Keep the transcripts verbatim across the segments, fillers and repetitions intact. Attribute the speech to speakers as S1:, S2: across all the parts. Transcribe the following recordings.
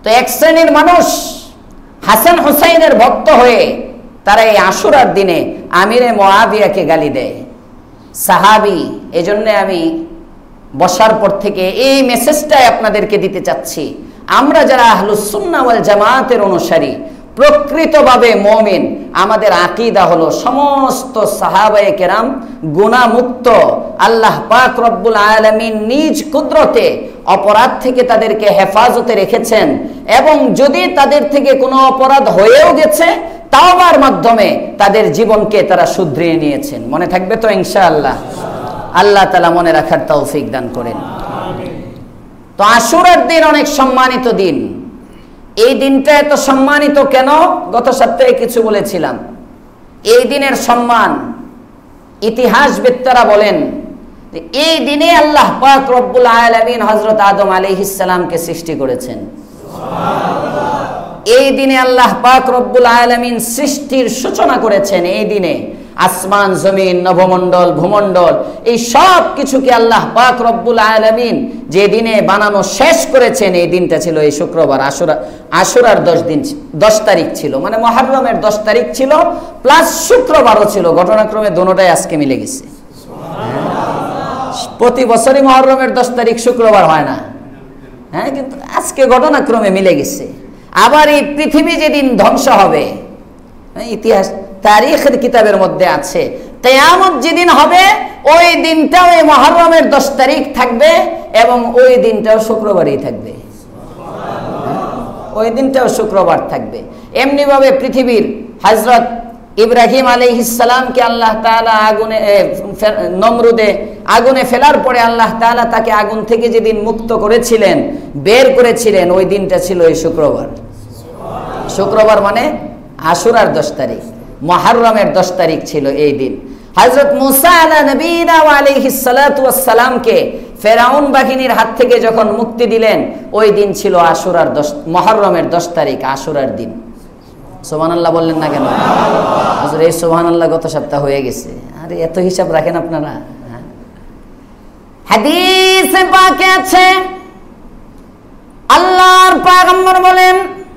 S1: তো এক শ্রেণীর মানুষ হাসান হুসাইনের ভক্ত হয়ে তারা এই আশুরার দিনে আমিরে মুআবিয়াকে গালি দেয়। সাহাবী, এজন্য আমি বসার পর থেকে এই মেসেজটাই আপনাদেরকে দিতে চাচ্ছি, আমরা যারা আহলুস সুন্নাহ ওয়াল জামাতের অনুসারী, প্রকৃতভাবে মুমিন, আমাদের আকীদা হলো সমস্ত সাহাবায়ে কেরাম গুনাহমুক্ত। আল্লাহ পাক রব্বুল আলামিন নিজ কুদরতে অপরাধ থেকে তাদেরকে হেফাজতে রেখেছেন, এবং যদি তাদের থেকে কোনো অপরাধ হয়েও গেছে তাওবার মাধ্যমে তাদের জীবনকে তারা শুধরিয়ে নিয়েছেন। মনে থাকবে তো ইনশাআল্লাহ? আল্লাহ তাআলা মনে রাখার তৌফিক দান করেন। তো আশুরার দিন অনেক সম্মানিত দিন। এই দিনটা এত সম্মানিত কেন? গত সপ্তাহে কিছু বলেছিলাম। এই দিনের সম্মান ইতিহাসবিদরা বলেন যে এই দিনে আল্লাহ পাক রব্বুল আলামিন হযরত আদম আলাইহিস সালামকে সৃষ্টি করেছেন। এই দিনে আল্লাহ পাক রব্বুল আলামিন সৃষ্টির সূচনা করেছেন। এই দিনে আসমান, জমিন, নভমণ্ডল, ভূমণ্ডল, এই সব কিছুকে আল্লাহ পাক রব্বুল আলামিন যে দিনে বানানো শেষ করেছেন, এই দিনটা ছিল এই শুক্রবার। আশুরা আশুরার দশ দিন দশ তারিখ ছিল, মানে মুহররমের দশ তারিখ ছিল, প্লাস শুক্রবারও ছিল। ঘটনাক্রমে দুটোটাই আজকে মিলে গেছে। প্রতি বছরই মুহররমের দশ তারিখ শুক্রবার হয় না, হ্যাঁ, কিন্তু আজকে ঘটনাক্রমে মিলে গেছে। আবার এই পৃথিবী যেদিন ধ্বংস হবে, ইতিহাস তারিখের কিতাবের মধ্যে আছে, কিয়ামত যেদিন হবে ওই দিনটাও এই মুহররমের দশ তারিখ থাকবে, এবং ওই দিনটাও শুক্রবারই থাকবে। ওই দিনটাও শুক্রবার থাকবে। এমনি ভাবে পৃথিবীর হযরত ইব্রাহিম আলাইহিস সালামকে আল্লাহ তাআলা আগুনে নমরুদে আগুনে ফেলার পরে আল্লাহ তাআলা তাকে আগুন থেকে যেদিন মুক্ত করেছিলেন, বের করেছিলেন, ওই দিনটা ছিল এই শুক্রবার। শুক্রবার মানে আশুরার দশ তারিখ, মুহররমের দশ তারিখ ছিল এই দিন। হযরত মুসা আলা নবীনা ওয়া আলাইহিস সালাতু ওয়াস সালামকে ফেরাউন বাহিনীর হাত থেকে যখন মুক্তি দিলেন, ওই দিন ছিল আশুরার দশ মুহররমের দশ তারিখ, আশুরার দিন। সুবহানাল্লাহ বললেন না কেন? হুজুর এই সুবহানাল্লাহ গত সপ্তাহ হয়ে গেছে। আরে এত হিসাব রাখেন আপনারা? হাদিসে পাকে আছে, আল্লাহর পয়গম্বর বলেন,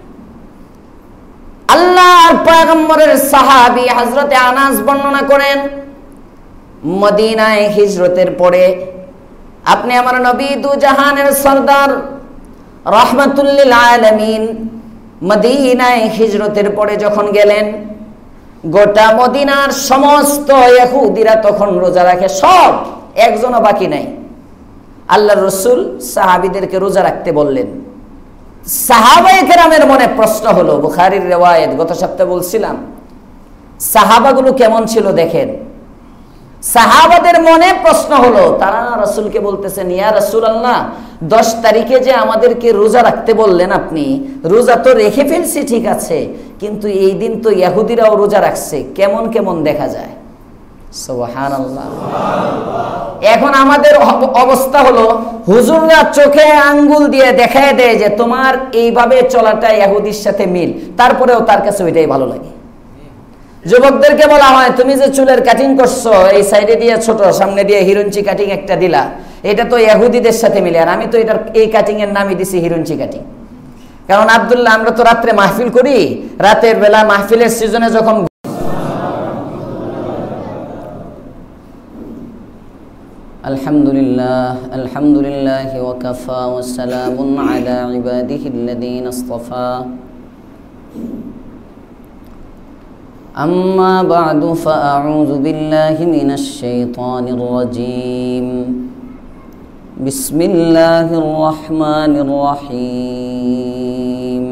S1: আল্লাহর পয়গম্বরের সাহাবী হযরতে আনাস বর্ণনা করেন, মদিনায় হিজরতের পরে আপনি আমার নবী দু জাহানের সরদার রাহমাতুল লিল আলামিন মদিনায় হিজরতের পরে যখন গেলেন, গোটা মদিনার সমস্ত ইহুদিরা তখন রোজা রাখে, সব, একজনও বাকি নাই। আল্লাহর রাসূল সাহাবীদেরকে রোজা রাখতে বললেন। সাহাবায়ে কেরামের মনে প্রশ্ন হলো, বুখারীর রিওয়ায়াত, গত সপ্তাহে বলছিলাম সাহাবাগুলো কেমন ছিল দেখেন। সাহাবাদের মনে প্রশ্ন হলো, তারা রাসূলকে বলতেছেন, ইয়া রাসূলুল্লাহ, দশ তারিখে যে আমাদেরকে রোজা রাখতে বললেন আপনি, রোজা তো রেখে ফেলছি ঠিক আছে, কিন্তু এই দিন তো ইহুদিরাও রোজা রাখছে, কেমন কেমন দেখা যায়। সুবহানাল্লাহ। এখন আমাদের অবস্থা হলো, হুজুররা চোখে আঙ্গুল দিয়ে দেখায় দেয় যে তোমার এইভাবে চলাটা ইহুদির সাথে মিল, তারপরেও তার কাছে ওইটাই ভালো লাগে। যুবকদেরকে বলা হয়, তুমি যে চুলের কাটিং করছো, এই সাইডে দিয়ে ছোট, সামনে দিয়ে হিরুঞ্চি কাটিং একটা দিলা, এটা তো ইহুদিদের সাথে মিলে, আর আমি তো এটার এই কাটিং এর নামই দিছি হিরুঞ্চি কাটিং। কারণ আব্দুল্লাহ, আমরা তো রাত্রে মাহফিল করি, রাতের বেলা মাহফিলের সিজনে যখন আলহামদুলিল্লাহ আলহামদুলিল্লাহ ওয়া কাফা ওয়া সালামুন আলা ইবাদিহিল্লাযীনা ইসতাফা আম্মা বা'দু ফাআউযু বিল্লাহি মিনাশ শাইতানির রাজীম বিসমিল্লাহির রহমানির রহিম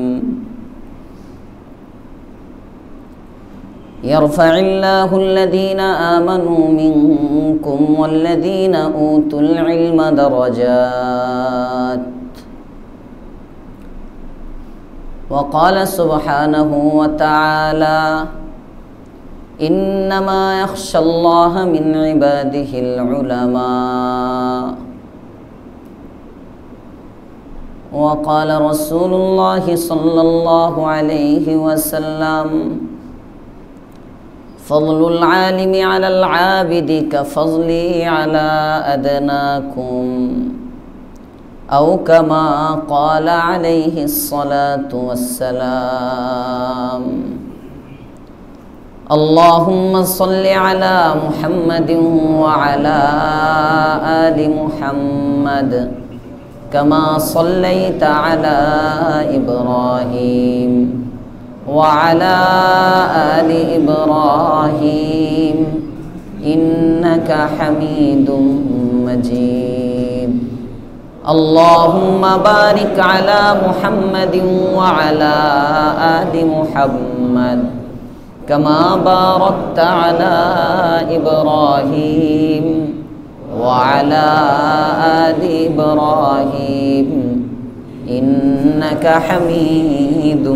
S1: يرفع الله الذين آمنوا منكم والذين أوتوا العلم درجات وقال سبحانه وتعالى إنما يخشى الله من عباده العلماء وقال رسول الله صلى الله عليه وسلم فضل العالم على العابد كفضلي على أدناكم أو كما قال عليه الصلاة والسلام اللهم صل على محمد وعلى آل محمد كما صليت على إبراهيم وعلى آل إبراهيم إنك حميد مجيد اللهم بارك على محمد وعلى آل محمد كما باركت على إبراهيم وعلى آل إبراهيم إنك حميد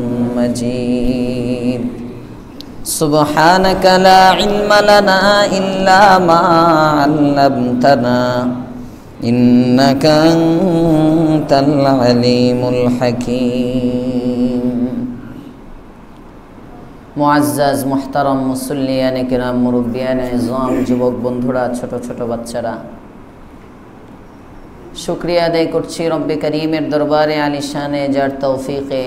S1: مجيد سبحانك لا علم لنا إلا ما علمتنا إنك أنت العليم الحكيم মুআজ্জাজ মুহতারাম মুসল্লিয়ানে কিরাম মুরব্বিয়ানে ইজম যুবক বন্ধুরা ছোট ছোট বাচ্চারা শুকরিয়া আদায় করছি রব্বে করিমের দরবারে আলিশানে যার তৌফিকে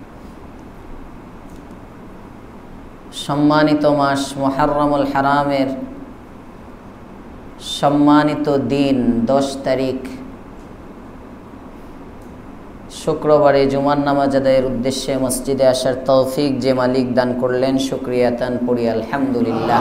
S1: সম্মানিত মাস মুহররমুল হারামের সম্মানিত দিন দশ তারিখ শুক্রবারে জুমার নামাজ আদায়ের উদ্দেশ্যে মসজিদে আসার তৌফিক যে মালিক দান করলেন শুকরিয়া তান পড়ি আলহামদুলিল্লাহ।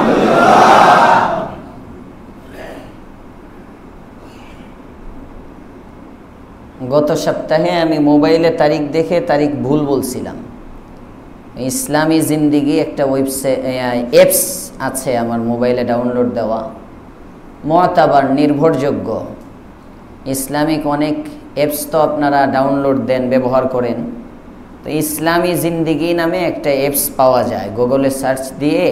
S1: গত সপ্তাহে আমি মোবাইলে তারিখ দেখে তারিখ ভুল বলছিলাম। ইসলামী জিন্দিগি একটা ওয়েবসাইট অ্যাপস আছে আমার মোবাইলে ডাউনলোড দেওয়া, মুআতাবার নির্ভরযোগ্য ইসলামিক অনেক অ্যাপস তো আপনারা ডাউনলোড দেন ব্যবহার করেন। তো ইসলামী জিন্দিগি নামে একটা অ্যাপস পাওয়া যায়, গুগলে সার্চ দিয়ে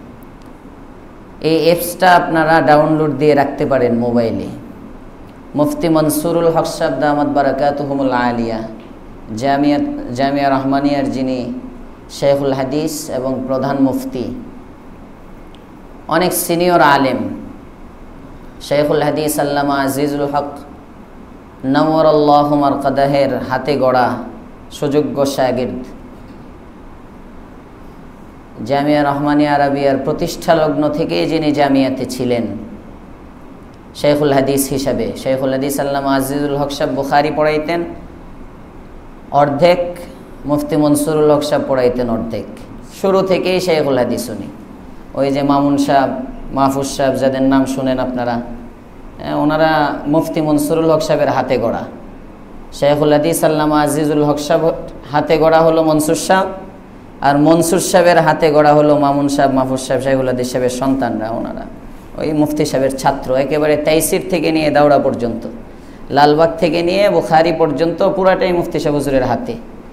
S1: এই অ্যাপসটা আপনারা ডাউনলোড দিয়ে রাখতে পারেন মোবাইলে। মুফতি মনসুরুল হক সাহেব দামাত বারাকাতুহুমুল আলিয়া জামিয়া জামিয়া রহমানিয়ার যিনি শেখুল হাদিস এবং প্রধান মুফতি, অনেক সিনিয়র আলেম, শেখুল হাদিস আল্লামা আজিজুল হক নওয়ারাল্লাহু মারকাদাহের হাতে গড়া সুযোগ্য শাগির্দ, জামিয়া রহমানিয়া আরাবিয়ার প্রতিষ্ঠা লগ্ন থেকেই যিনি জামিয়াতে ছিলেন শেখুল হাদিস হিসাবে। শেখুল হাদিস আল্লামা আজিজুল হক সাহেব বুখারী পড়াইতেন অর্ধেক, মুফতি মনসুরুল হক সাহেব পড়াইতেন অর্ধেক। শুরু থেকেই শেখুল হাদিস উনি, ওই যে মামুন সাহেব, মাহফুজ সাহেব যাদের নাম শুনেন আপনারা, ওনারা মুফতি মনসুরুল হক সাহেবের হাতে গড়া। শেখুল হাদিস আল্লামা আজিজুল হক সাহেব হাতে গড়া হলো মনসুর সাহেব, আর মনসুর সাহেবের হাতে গড়া হলো মামুন সাহেব, মাহফুজ সাহেব, শেখুল হাদিস সাহেবের সন্তানরা। ওনারা ওই মুফতি সাহেবের ছাত্র, একেবারে তাইসির থেকে নিয়ে দাওড়া পর্যন্ত, লালবাগ থেকে নিয়ে বুখারী পর্যন্ত পুরাটাই মুফতি সাহেব হুজুরের হাতে।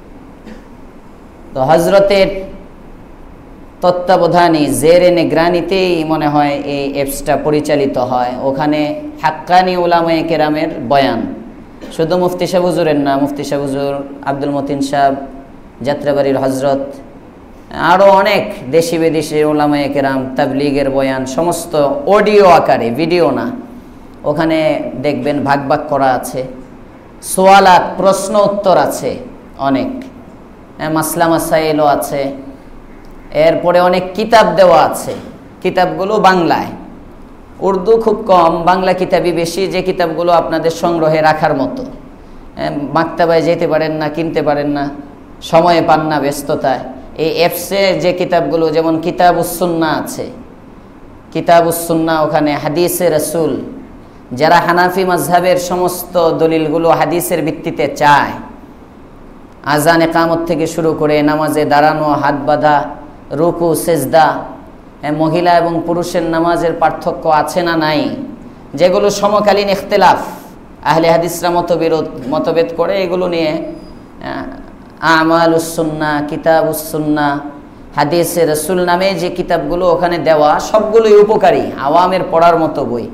S1: তো হজরতের তত্ত্বাবধানে জেরে নিগরানিতেই মনে হয় এই অ্যাপসটা পরিচালিত হয়। ওখানে হাক্কানি উলামায়ে কেরামের বয়ান, শুধু মুফতি সাহেব হুজুরের না, মুফতি সাহেব হুজুর, আব্দুল মতিন সাহেব, যাত্রাবাড়ির হজরত, আরও অনেক দেশি বিদেশি উলামায়ে কেরাম, তাবলীগের বয়ান, সমস্ত অডিও আকারে, ভিডিও না। ওখানে দেখবেন ভাগ ভাগ করা আছে, সোয়ালাত প্রশ্ন উত্তর আছে অনেক, মাসলা মাসাইলও আছে, এরপরে অনেক কিতাব দেওয়া আছে। কিতাবগুলো বাংলায়, উর্দু খুব কম, বাংলা কিতাবই বেশি, যে কিতাবগুলো আপনাদের সংগ্রহে রাখার মতো। মাকতাবায় যেতে পারেন না, কিনতে পারেন না, সময় পান না ব্যস্ততায়, এই অ্যাপসে যে কিতাবগুলো, যেমন কিতাবুস সুন্নাহ আছে, কিতাবুস সুন্নাহ, ওখানে হাদিসে রাসূল, যারা হানাফি মাযহাবের সমস্ত দলিলগুলো হাদিসের ভিত্তিতে চায়, আজান ইকামত থেকে শুরু করে নামাজে দাঁড়ানো, হাত বাঁধা, রুকু সেজদা, মহিলা এবং পুরুষের নামাজের পার্থক্য আছে না নাই, যেগুলো সমকালীন ইখতিলাফ, আহলে হাদিসরা মতবিরোধ মতভেদ করে, এগুলো নিয়ে আমালুস সুন্নাহ, কিতাবুস সুন্নাহ, হাদিসে রাসূল নামে যে কিতাবগুলো ওখানে দেওয়া, সবগুলোই উপকারী, আওয়ামের পড়ার মতো বই।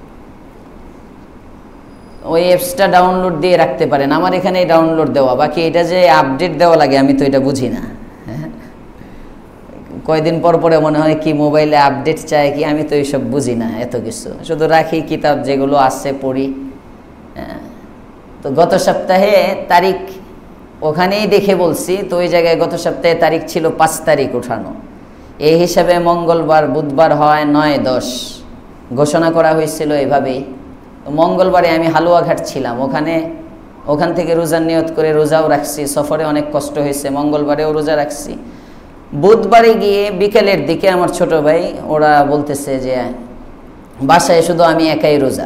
S1: ওই অ্যাপসটা ডাউনলোড দিয়ে রাখতে পারেন, আমার এখানেই ডাউনলোড দেওয়া। বাকি এটা যে আপডেট দেওয়া লাগে আমি তো এটা বুঝি না, কয়দিন পর পরে মনে হয় কি মোবাইলে আপডেট চায় কি, আমি তো এইসব বুঝি না এত কিছু, শুধু রাখি কিতাব যেগুলো আছে পড়ি। তো গত সপ্তাহে তারিখ ওখানেই দেখে বলছি, তো ওই জায়গায় গত সপ্তাহে তারিখ ছিল পাঁচ তারিখ উঠানো, এই হিসাবে মঙ্গলবার বুধবার হয় নয় দশ ঘোষণা করা হয়েছিল এভাবেই। তো মঙ্গলবারে আমি হালুয়াঘাট ছিলাম, ওখানে ওখান থেকে রোজার নিয়ত করে রোজাও রাখছি, সফরে অনেক কষ্ট হয়েছে, মঙ্গলবারেও রোজা রাখছি। বুধবারে গিয়ে বিকেলের দিকে আমার ছোট ভাই ওরা বলতেছে যে বাসায় শুধু আমি একাই রোজা।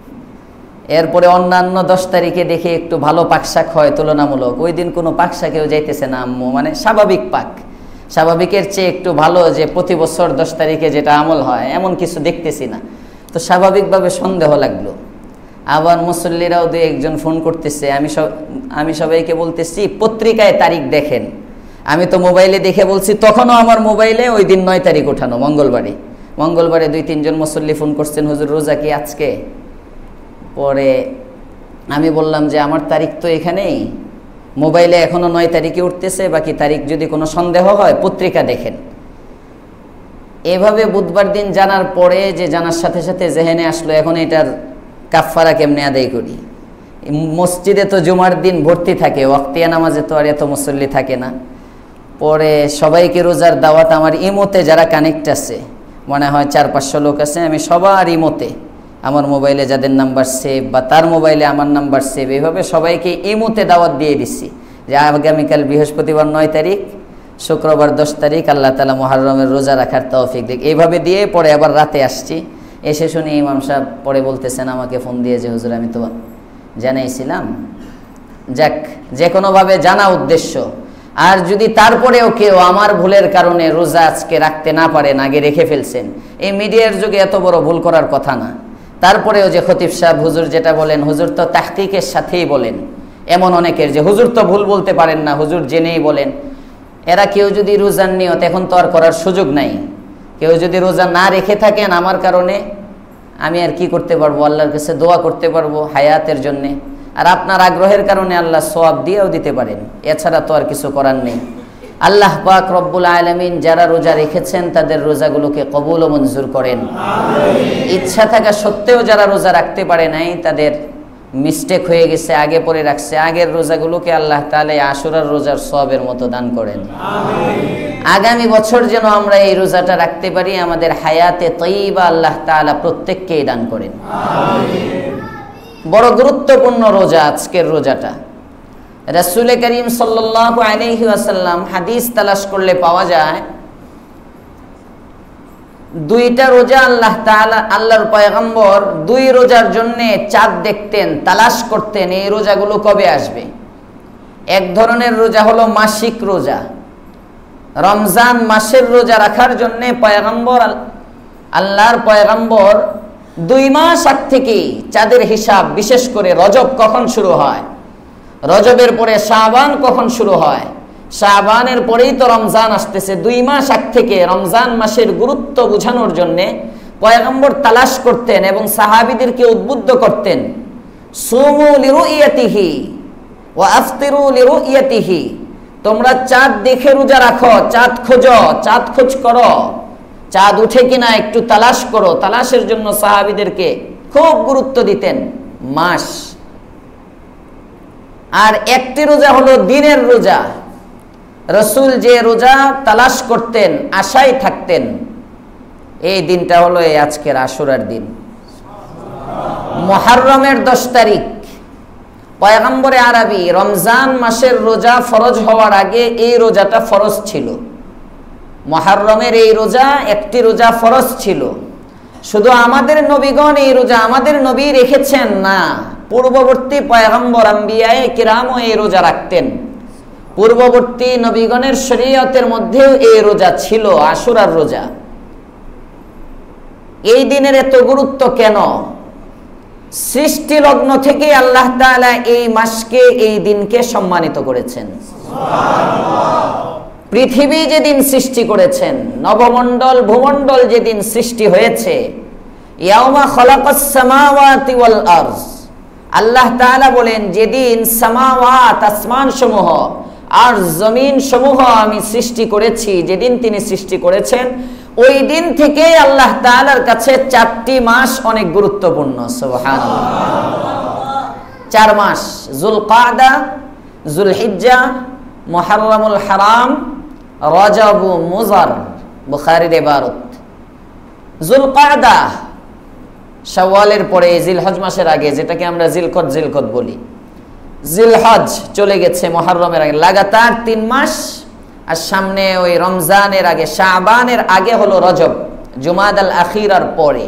S1: এরপরে অন্যান্য দশ তারিখে দেখে একটু ভালো পাকশাক হয় তুলনামূলক, ওই দিন কোনো পাকশাকেও যাইতেছে না আম্মু, মানে স্বাভাবিক পাক, স্বাভাবিকের চেয়ে একটু ভালো, যে প্রতি বছর দশ তারিখে যেটা আমল হয় এমন কিছু দেখতেছি না। তো স্বাভাবিকভাবে সন্দেহ লাগলো। আবার মুসল্লিরাও দু একজন ফোন করতেছে, আমি সব আমি সবাইকে বলতেছি পত্রিকায় তারিখ দেখেন। আমি তো মোবাইলে দেখে বলছি, তখনও আমার মোবাইলে ওই দিন নয় তারিখ ওঠানো মঙ্গলবারে। মঙ্গলবারে দুই তিনজন মুসল্লি ফোন করছেন, হুজুর রোজা কি আজকে? পরে আমি বললাম যে আমার তারিখ তো এখানেই, মোবাইলে এখনো নয় তারিখে উঠতেছে, বাকি তারিখ যদি কোনো সন্দেহ হয় পত্রিকা দেখেন। এভাবে বুধবার দিন জানার পরে যে জানার সাথে সাথে জেহেনে আসলো এখন এটার কাফফারা কেমনে আদায় করি। মসজিদে তো জুমার দিন ভর্তি থাকে, ওয়াক্তিয়া নামাজে তো আর এত মুসল্লি থাকে না। পরে সবাইকে রোজার দাওয়াত, আমার ইমোতে যারা কানেক্ট আছে মনে হয় চার পাঁচশো লোক আছে, আমি সবার ইমোতে আমার মোবাইলে যাদের নাম্বার সেভ বা তার মোবাইলে আমার নাম্বার সেভ, এইভাবে সবাইকে ইমোতে দাওয়াত দিয়ে দিচ্ছি যে আগামীকাল বৃহস্পতিবার নয় তারিখ, শুক্রবার দশ তারিখ আল্লাহ তাআলা মুহররমের রোজা রাখার তৌফিক দিক। এইভাবে দিয়ে পরে আবার রাতে আসছি, এসে শুনি ইমাম সাহেব পরে বলতেছেন আমাকে ফোন দিয়ে যে হুজুর আমি তো জানাইছিলাম। যাক, যে কোনোভাবে জানা উদ্দেশ্য। আর যদি তারপরেও কেউ আমার ভুলের কারণে রোজা আজকে রাখতে না পারেন, আগে রেখে ফেলছেন, এই মিডিয়ার যুগে এত বড় ভুল করার কথা না। তারপরেও যে খতিব সাহেব হুজুর যেটা বলেন, হুজুর তো তাহকিকের সাথেই বলেন, এমন অনেকের যে হুজুর তো ভুল বলতে পারেন না, হুজুর জেনেই বলেন। এরা কেউ যদি রোজার নিয়ত এখন তো আর করার সুযোগ নাই, কেউ যদি রোজা না রেখে থাকেন আমার কারণে, আমি আর কি করতে পারবো? আল্লাহর কাছে দোয়া করতে পারবো হায়াতের জন্যে, আর আপনার আগ্রহের কারণে আল্লাহ সওয়াব দিয়েও দিতে পারেন, এছাড়া তো আর কিছু করার নেই। আল্লাহ পাক রব্বুল আলামিন যারা রোজা রেখেছেন তাদের রোজাগুলোকে কবুল ও মঞ্জুর করেন। ইচ্ছা থাকা সত্ত্বেও যারা রোজা রাখতে পারে নাই, তাদের মিস্টেক হয়ে গেছে, আগে পরে রাখছে, আগের রোজাগুলোকে আল্লাহ তাআলা আশুরার রোজার সওয়াবের মতো দান করেন। আগামী বছর যেন আমরা এই রোজাটা রাখতে পারি, আমাদের হায়াতে তয়্যিবা আল্লাহ তাআলা প্রত্যেককেই দান করেন। বড় গুরুত্বপূর্ণ রোজা আজকের রোজাটা। রাসূল করিম সাল্লাল্লাহু আলাইহি ওয়াসাল্লাম হাদিস তালাশ করলে পাওয়া যায়, দুইটা রোজা আল্লাহ তাআলা, আল্লাহর পয়গম্বর দুই রোজার জন্য চাঁদ দেখতেন, তালাশ করতেন এই রোজাগুলো কবে আসবে। এক ধরনের রোজা হলো মাসিক রোজা, রমজান মাসের রোজা রাখার জন্য পয়গম্বর, আল্লাহর পয়গম্বর দুই মাস আগ থেকেই চাঁদের হিসাব, বিশেষ করে রজব কখন শুরু হয়, রজবের পরে শাবান কখন শুরু হয়, শাবানের পরেই তো রমজান আসতেছে, দুই মাস আগ থেকে রমজান মাসের গুরুত্ব বোঝানোর জন্য পয়গম্বর তালাশ করতেন এবং সাহাবীদেরকে উদ্বুদ্ধ করতেন, সুমু লিরুইয়াতিহি ওয়া আফতিরু লিরুইয়াতিহি, তোমরা চাঁদ দেখে রোজা রাখো, চাঁদ খোঁজো, চাঁদ খোঁজ করো, চাঁদ উঠে কিনা একটু তালাশ করো। তালাশের জন্য সাহাবীদেরকে খুব গুরুত্ব দিতেন মাস। আর একটি রোজা হলো দিনের রোজা, রাসূল যে রোজা তালাশ করতেন, আশায় থাকতেন, এই দিনটা হলো এই আজকের আশুরার দিন, মুহররমের দশ তারিখ। পয়গম্বরে আরবি রমজান মাসের রোজা ফরজ হওয়ার আগে এই রোজাটা ফরজ ছিল, মুহররমের এই রোজা একটি রোজা ফরজ ছিল। শুধু আমাদের নবীগণ এই রোজা আমাদের নবী রেখেছেন না, পূর্ববর্তী পয়গম্বর আম্বিয়ায়ে কিরামও এই রোজা রাখতেন, পূর্ববর্তী নবীগণের শরীয়তের মধ্যেও এই রোজা ছিল, আশুরার রোজা। এই দিনের এত গুরুত্ব কেন? সৃষ্টি লগ্ন থেকে আল্লাহ তাআলা এই মাসকে, এই দিনকে সম্মানিত করেছেন। পৃথিবী যেদিন সৃষ্টি করেছেন, নবমণ্ডল ভূমণ্ডল যেদিন সৃষ্টি হয়েছে, ইয়াউমা খালাকাস সামাওয়াতি ওয়াল আরজ, আল্লাহ তাআলা বলেন যেদিন সামাওয়াত আসমান সমূহ আর জমিন সমূহ আমি সৃষ্টি করেছি, যেদিন তিনি সৃষ্টি করেছেন ওই দিন থেকে আল্লাহ তাআলার কাছে চারটি মাস অনেক গুরুত্বপূর্ণ। সুবহানাল্লাহ। চার মাস, যুলকাদা, যুলহিজ্জা, মুহররমুল হারাম, রজব, মুজার, বুখারীর ইবারত। যুলকাদা শাওয়ালের পরে, জিলহজ মাসের আগে, যেটাকে আমরা জিলকদ জিলকদ বলি। জিলহজ চলে গেছে মুহররমের আগে, লাগাতার তিন মাস। আর সামনে ওই রমজানের আগে, শাবানের আগে হলো রজব, জুমাদাল আখিরার পরে।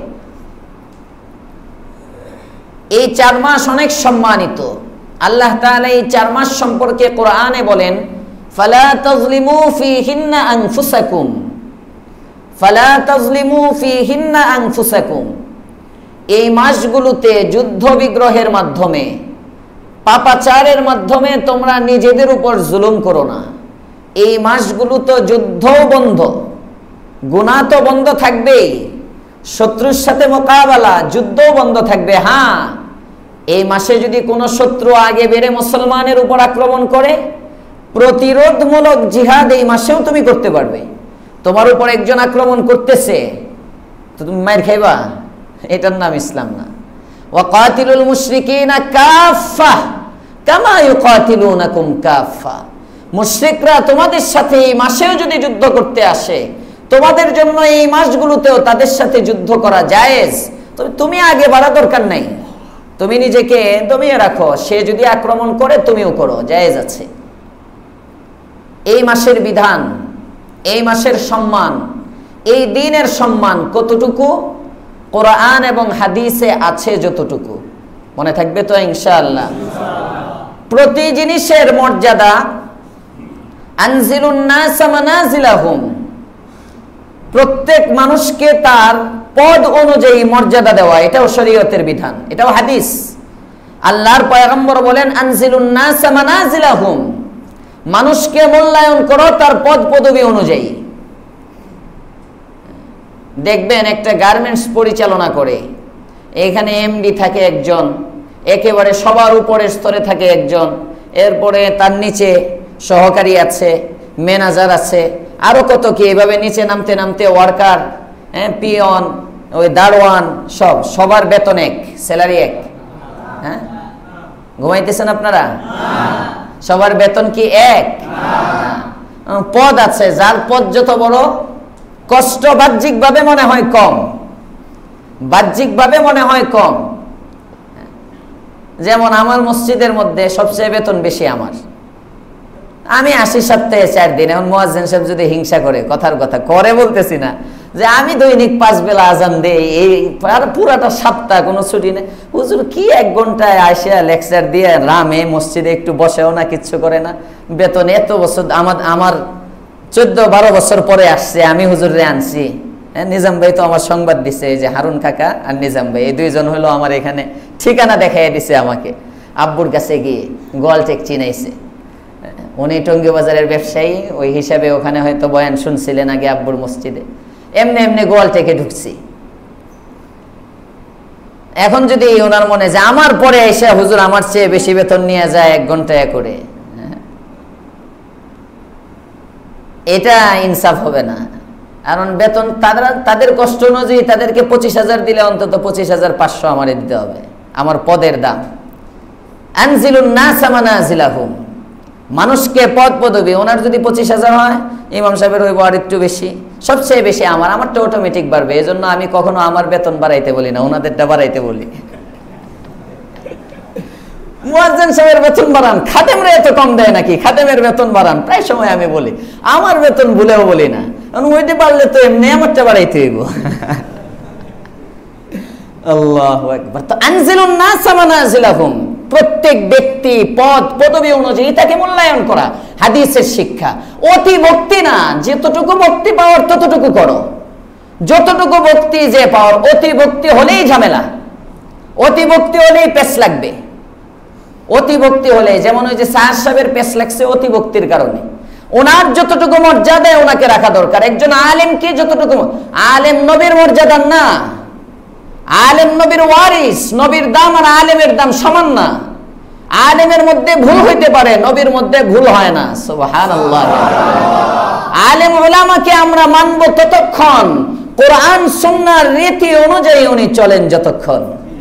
S1: এই চার মাস অনেক সম্মানিত। আল্লাহ তাআলা এই চার মাস সম্পর্কে কোরআনে বলেন, ফালা তাজলিমু ফীহিন্না আনফুসাকুম, ফালা তাজলিমু ফীহিন্না আনফুসাকুম। এই মাসগুলোতে যুদ্ধ বিগ্রহের মাধ্যমে, পাপাচারের মাধ্যমে তোমরা নিজেদের উপর জুলুম করো না। এই মাসগুলো তো যুদ্ধও বন্ধ, গুনাহ তো বন্ধ থাকবেই, শত্রুর সাথে মোকাবেলা, যুদ্ধও বন্ধ থাকবে। হ্যাঁ, এই মাসে যদি কোনো শত্রু আগে বেড়ে মুসলমানের উপর আক্রমণ করে, প্রতিরোধমূলক জিহাদ এই মাসেও তুমি করতে পারবে। তোমার উপর একজন আক্রমণ করতেছে, তো তুমি মার খাইবা? এটার নাম ইসলাম না। ওয়াকাতিলুল মুশরিকিনা কাফা কামা ইউকাতিলুনাকুম কাফা। মুশরিকরা তোমাদের সাথে এই মাসেও যদি যুদ্ধ করতে আসে, তোমাদের জন্য এই মাসগুলোতেও তাদের সাথে যুদ্ধ করা জায়েজ। তবে তুমি আগে বাড়া দরকার নাই, তুমি নিজেকে দমিয়ে রাখো। সে যদি আক্রমণ করে তুমিও করো, জায়েজ আছে। এই মাসের বিধান, এই মাসের সম্মান, এই দিনের সম্মান কতটুকু কোরআন এবং হাদিসে আছে যতটুকু। মনে থাকবে তো ইনশাআল্লাহ? প্রতি জিনিসের মর্যাদা, আনজিলুন নাস মানাজিলাহুম, প্রত্যেক মানুষকে তার পদ অনুযায়ী মর্যাদা দেওয়া, এটাও শরীয়তের বিধান, এটাও হাদিস। আল্লাহর পয়গম্বর বলেন, আনজিলুন নাস মানাজিলাহুম, মানুষকে মূল্যায়ন করো তার পদ পদবি অনুযায়ী। দেখবেন একটা গার্মেন্টস পরিচালনা করে, এখানে এমডি থাকে একজন, একেবারে সবার উপরের স্তরে থাকে একজন, এরপরে তার নিচে সহকারী আছে, ম্যানেজার আছে, আরো কত কি, এভাবে নিচে নামতে নামতে ওয়ার্কার, হ্যাঁ, পিয়ন, ওই দারোয়ান, সব, সবার বেতন এক, স্যালারি এক। হ্যাঁ, ঘুমাইতেছেন আপনারা? সবার বেতন কি এক? পদ আছে, যার পদ যত বড়, কষ্ট বাহ্যিক ভাবে মনে হয় কম, বাহ্যিক ভাবে মনে হয় কম। যেমন আমার মসজিদের মধ্যে সবচেয়ে বেতন বেশি আমার, আমি আসি সপ্তাহে চার দিন। এখন মুয়াজ্জিন সাহেব যদি হিংসা করে, কথার কথা করে বলতেছি না, যে আমি দৈনিক পাঁচ বেলা আজান দেই, এই পুরাটা সপ্তাহ কোনো ছুটি নেই। হুজুর কি এক ঘন্টায় আসিয়া লেকচার দিয়ে রামে মসজিদে একটু বসেও না, কিচ্ছু করে না, বেতন এত বছর। আমার আমার চোদ্দ বারো বছর পরে আসছে, আমি হুজুরে আনছি। হ্যাঁ, নিজাম ভাই তো আমার সংবাদ দিছে, এই যে হারুন কাকা আর নিজাম ভাই, এই দুইজন হলো আমার এখানে ঠিকানা দেখাই দিছে আমাকে। আব্বুর কাছে গিয়ে গোয়ালটেক চিনাইছে, উনি টঙ্গী বাজারের ব্যবসায়ী, ওই হিসাবে ওখানে হয়তো বয়ান শুনছিলেন আগে আব্বুর মসজিদে। এমনি এমনি গোয়ালটেকে ঢুকছি। এখন যদি ওনার মনে যে আমার পরে এসে হুজুর আমার চেয়ে বেশি বেতন নিয়ে যায় এক ঘন্টায় করে, এটা ইনসাফ হবে না। কারণ বেতন তারা তাদের কষ্ট অনুযায়ী তাদেরকে পঁচিশ হাজার দিলে অন্তত পঁচিশ হাজার পাঁচশো আমারে দিতে হবে, আমার পদের দাম। আনজিলুন নাস মানাজিলাহুম, মানুষকে পদ পদবি, ওনার যদি পঁচিশ হাজার হয়, ইমাম সাহেবের হইব আর একটু বেশি, সবচেয়ে বেশি আমার, আমারটা অটোমেটিক বাড়বে। এই জন্য আমি কখনো আমার বেতন বাড়াইতে বলি না, ওনাদেরটা বাড়াইতে বলি। মুয়াজ্জিন সাহেবের বেতন বাড়ান, খাদেমরা এত কম দেয় নাকি, খাদেমের বেতন বাড়ান, প্রায় সময় আমি বলি। আমার বেতন ভুলেও বলি না, কারণ ওইটা বাড়লে তো এমনি আমারটা বাড়াইতে হইব। আল্লাহু আকবার। তো আনজিলুন নাস মানাজিলাহুম, প্রত্যেক ব্যক্তি পদ পদবি অনুযায়ী তাকে মূল্যায়ন করা, হাদিসের শিক্ষা। অতি ভক্তি না, যতটুকু ভক্তি পাওয়ার ততটুকু করো, যতটুকু ভক্তি যে পাওয়ার। অতি ভক্তি হলেই ঝামেলা, অতি ভক্তি হলেই পেশ লাগবে। অতি ভক্তি হলে, যেমন ওই যে সাহাব সাহেবের পেশ লাগছে অতি ভক্তির কারণে। ওনার যতটুকু মর্যাদায় ওনাকে রাখা দরকার। একজন আলেমকে যতটুকু, আলেম নবীর মর্যাদার না, আলেম নবীর ওয়ারিস, নবীর দাম আর আলেমের দাম সমান না। আলেমের মধ্যে ভুল হইতে পারে, নবীর মধ্যে ভুল হয় না। সুবহানাল্লাহ। আলেম উলামাকে আমরা মানব ততক্ষণ কোরআন সুন্নাহর রীতি অনুযায়ী উনি চলেন যতক্ষণ।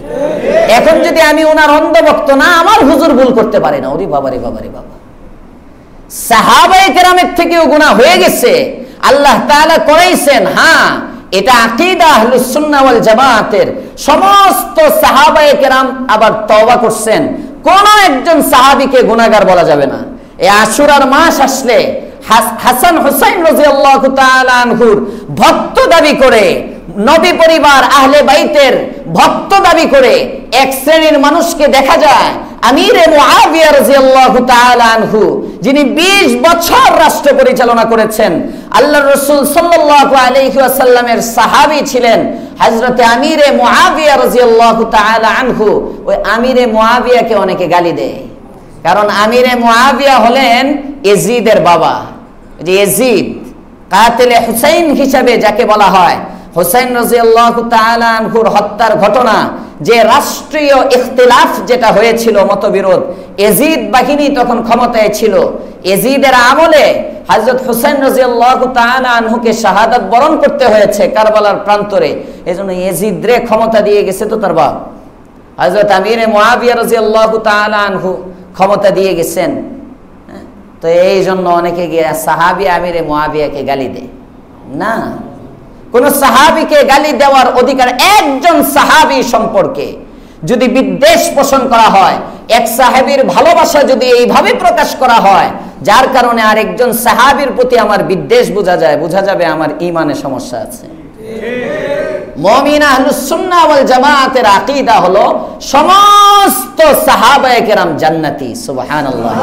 S1: এখন যদি আমি ওনার অন্ধভক্ত না, আমার হুজুর ভুল করতে পারে না। ওরে বাবারে বাবারে বাবা, সাহাবায়ে কেরামের থেকেও গুনাহ হয়ে গেছে, আল্লাহ তাআলা করাইছেন। হ্যাঁ, এটা আকীদা আহলুস সুন্নাহ ওয়াল জামাতের। সমস্ত সাহাবায়ে কেরাম আবার তওবা করছেন, কোন একজন সাহাবীকে গুনাহগার বলা যাবে না। এই আশুরার মাস আসলে হাসান হুসাইন রাদিয়াল্লাহু তাআলা আনহুর ভক্ত দাবি করে, নবী পরিবার আহলে বাইতের ভক্ত দাবি করে এক শ্রেণীর মানুষকে দেখা যায়, আমিরে মুআবিয়া রাদিয়াল্লাহু তাআলা আনহু, যিনি বিশ বছর রাষ্ট্র পরিচালনা করেছেন, আল্লাহর রাসূল সাল্লাল্লাহু আলাইহি ওয়াসাল্লামের সাহাবী ছিলেন হযরতে আমিরে মুআবিয়া রাদিয়াল্লাহু তাআলা আনহু। ওই আমিরে মুআবিয়াকে অনেকে গালি দেয়, কারণ আমিরে মুআবিয়া হলেন ইয়াজিদের বাবা। যে ইয়াজিদ কাতিলে হুসাইন হিসাবে যাকে বলা হয়, হুসাইন রাদিয়াল্লাহু তাআলা আনহুর হত্যার ঘটনা, যে রাষ্ট্রীয় ইখতিলাফ যেটা হয়েছিল, মতবিরোধ, ইয়াজিদ বাহিনী তখন ক্ষমতায় ছিল। ইয়াজিদের আমলে হযরত হুসাইন রাদিয়াল্লাহু তাআলা আনহুকে শাহাদাত বরণ করতে হয়েছে কারবালার প্রান্তরে। এজন্য ইয়াজিদরে ক্ষমতা দিয়ে গেছে তো তার বাপ হযরত আমিরে মুআবিয়া রাদিয়াল্লাহু তাআলা আনহু ক্ষমতা দিয়ে গেছেন। তো এই জন্য অনেকে গিয়ে সাহাবী আমিরে মুআবিয়াকে গালি দেয় না। কোন সাহাবীকে গালি দেওয়ার অধিকার, একজন সাহাবী সম্পর্কে যদি বিদ্বেষ পোষণ করা হয়, এক সাহাবীর ভালোবাসা যদি এইভাবে প্রকাশ করা হয় যার কারণে আরেকজন সাহাবীর প্রতি আমার বিদ্বেষ বোঝা যায়, বোঝা যাবে আমার ঈমানে সমস্যা আছে। মুমিন আহলুস সুন্নাহ ওয়াল জামাতের আকীদা হলো সমস্ত সাহাবায়ে কেরাম জান্নাতি। সুবহানাল্লাহ।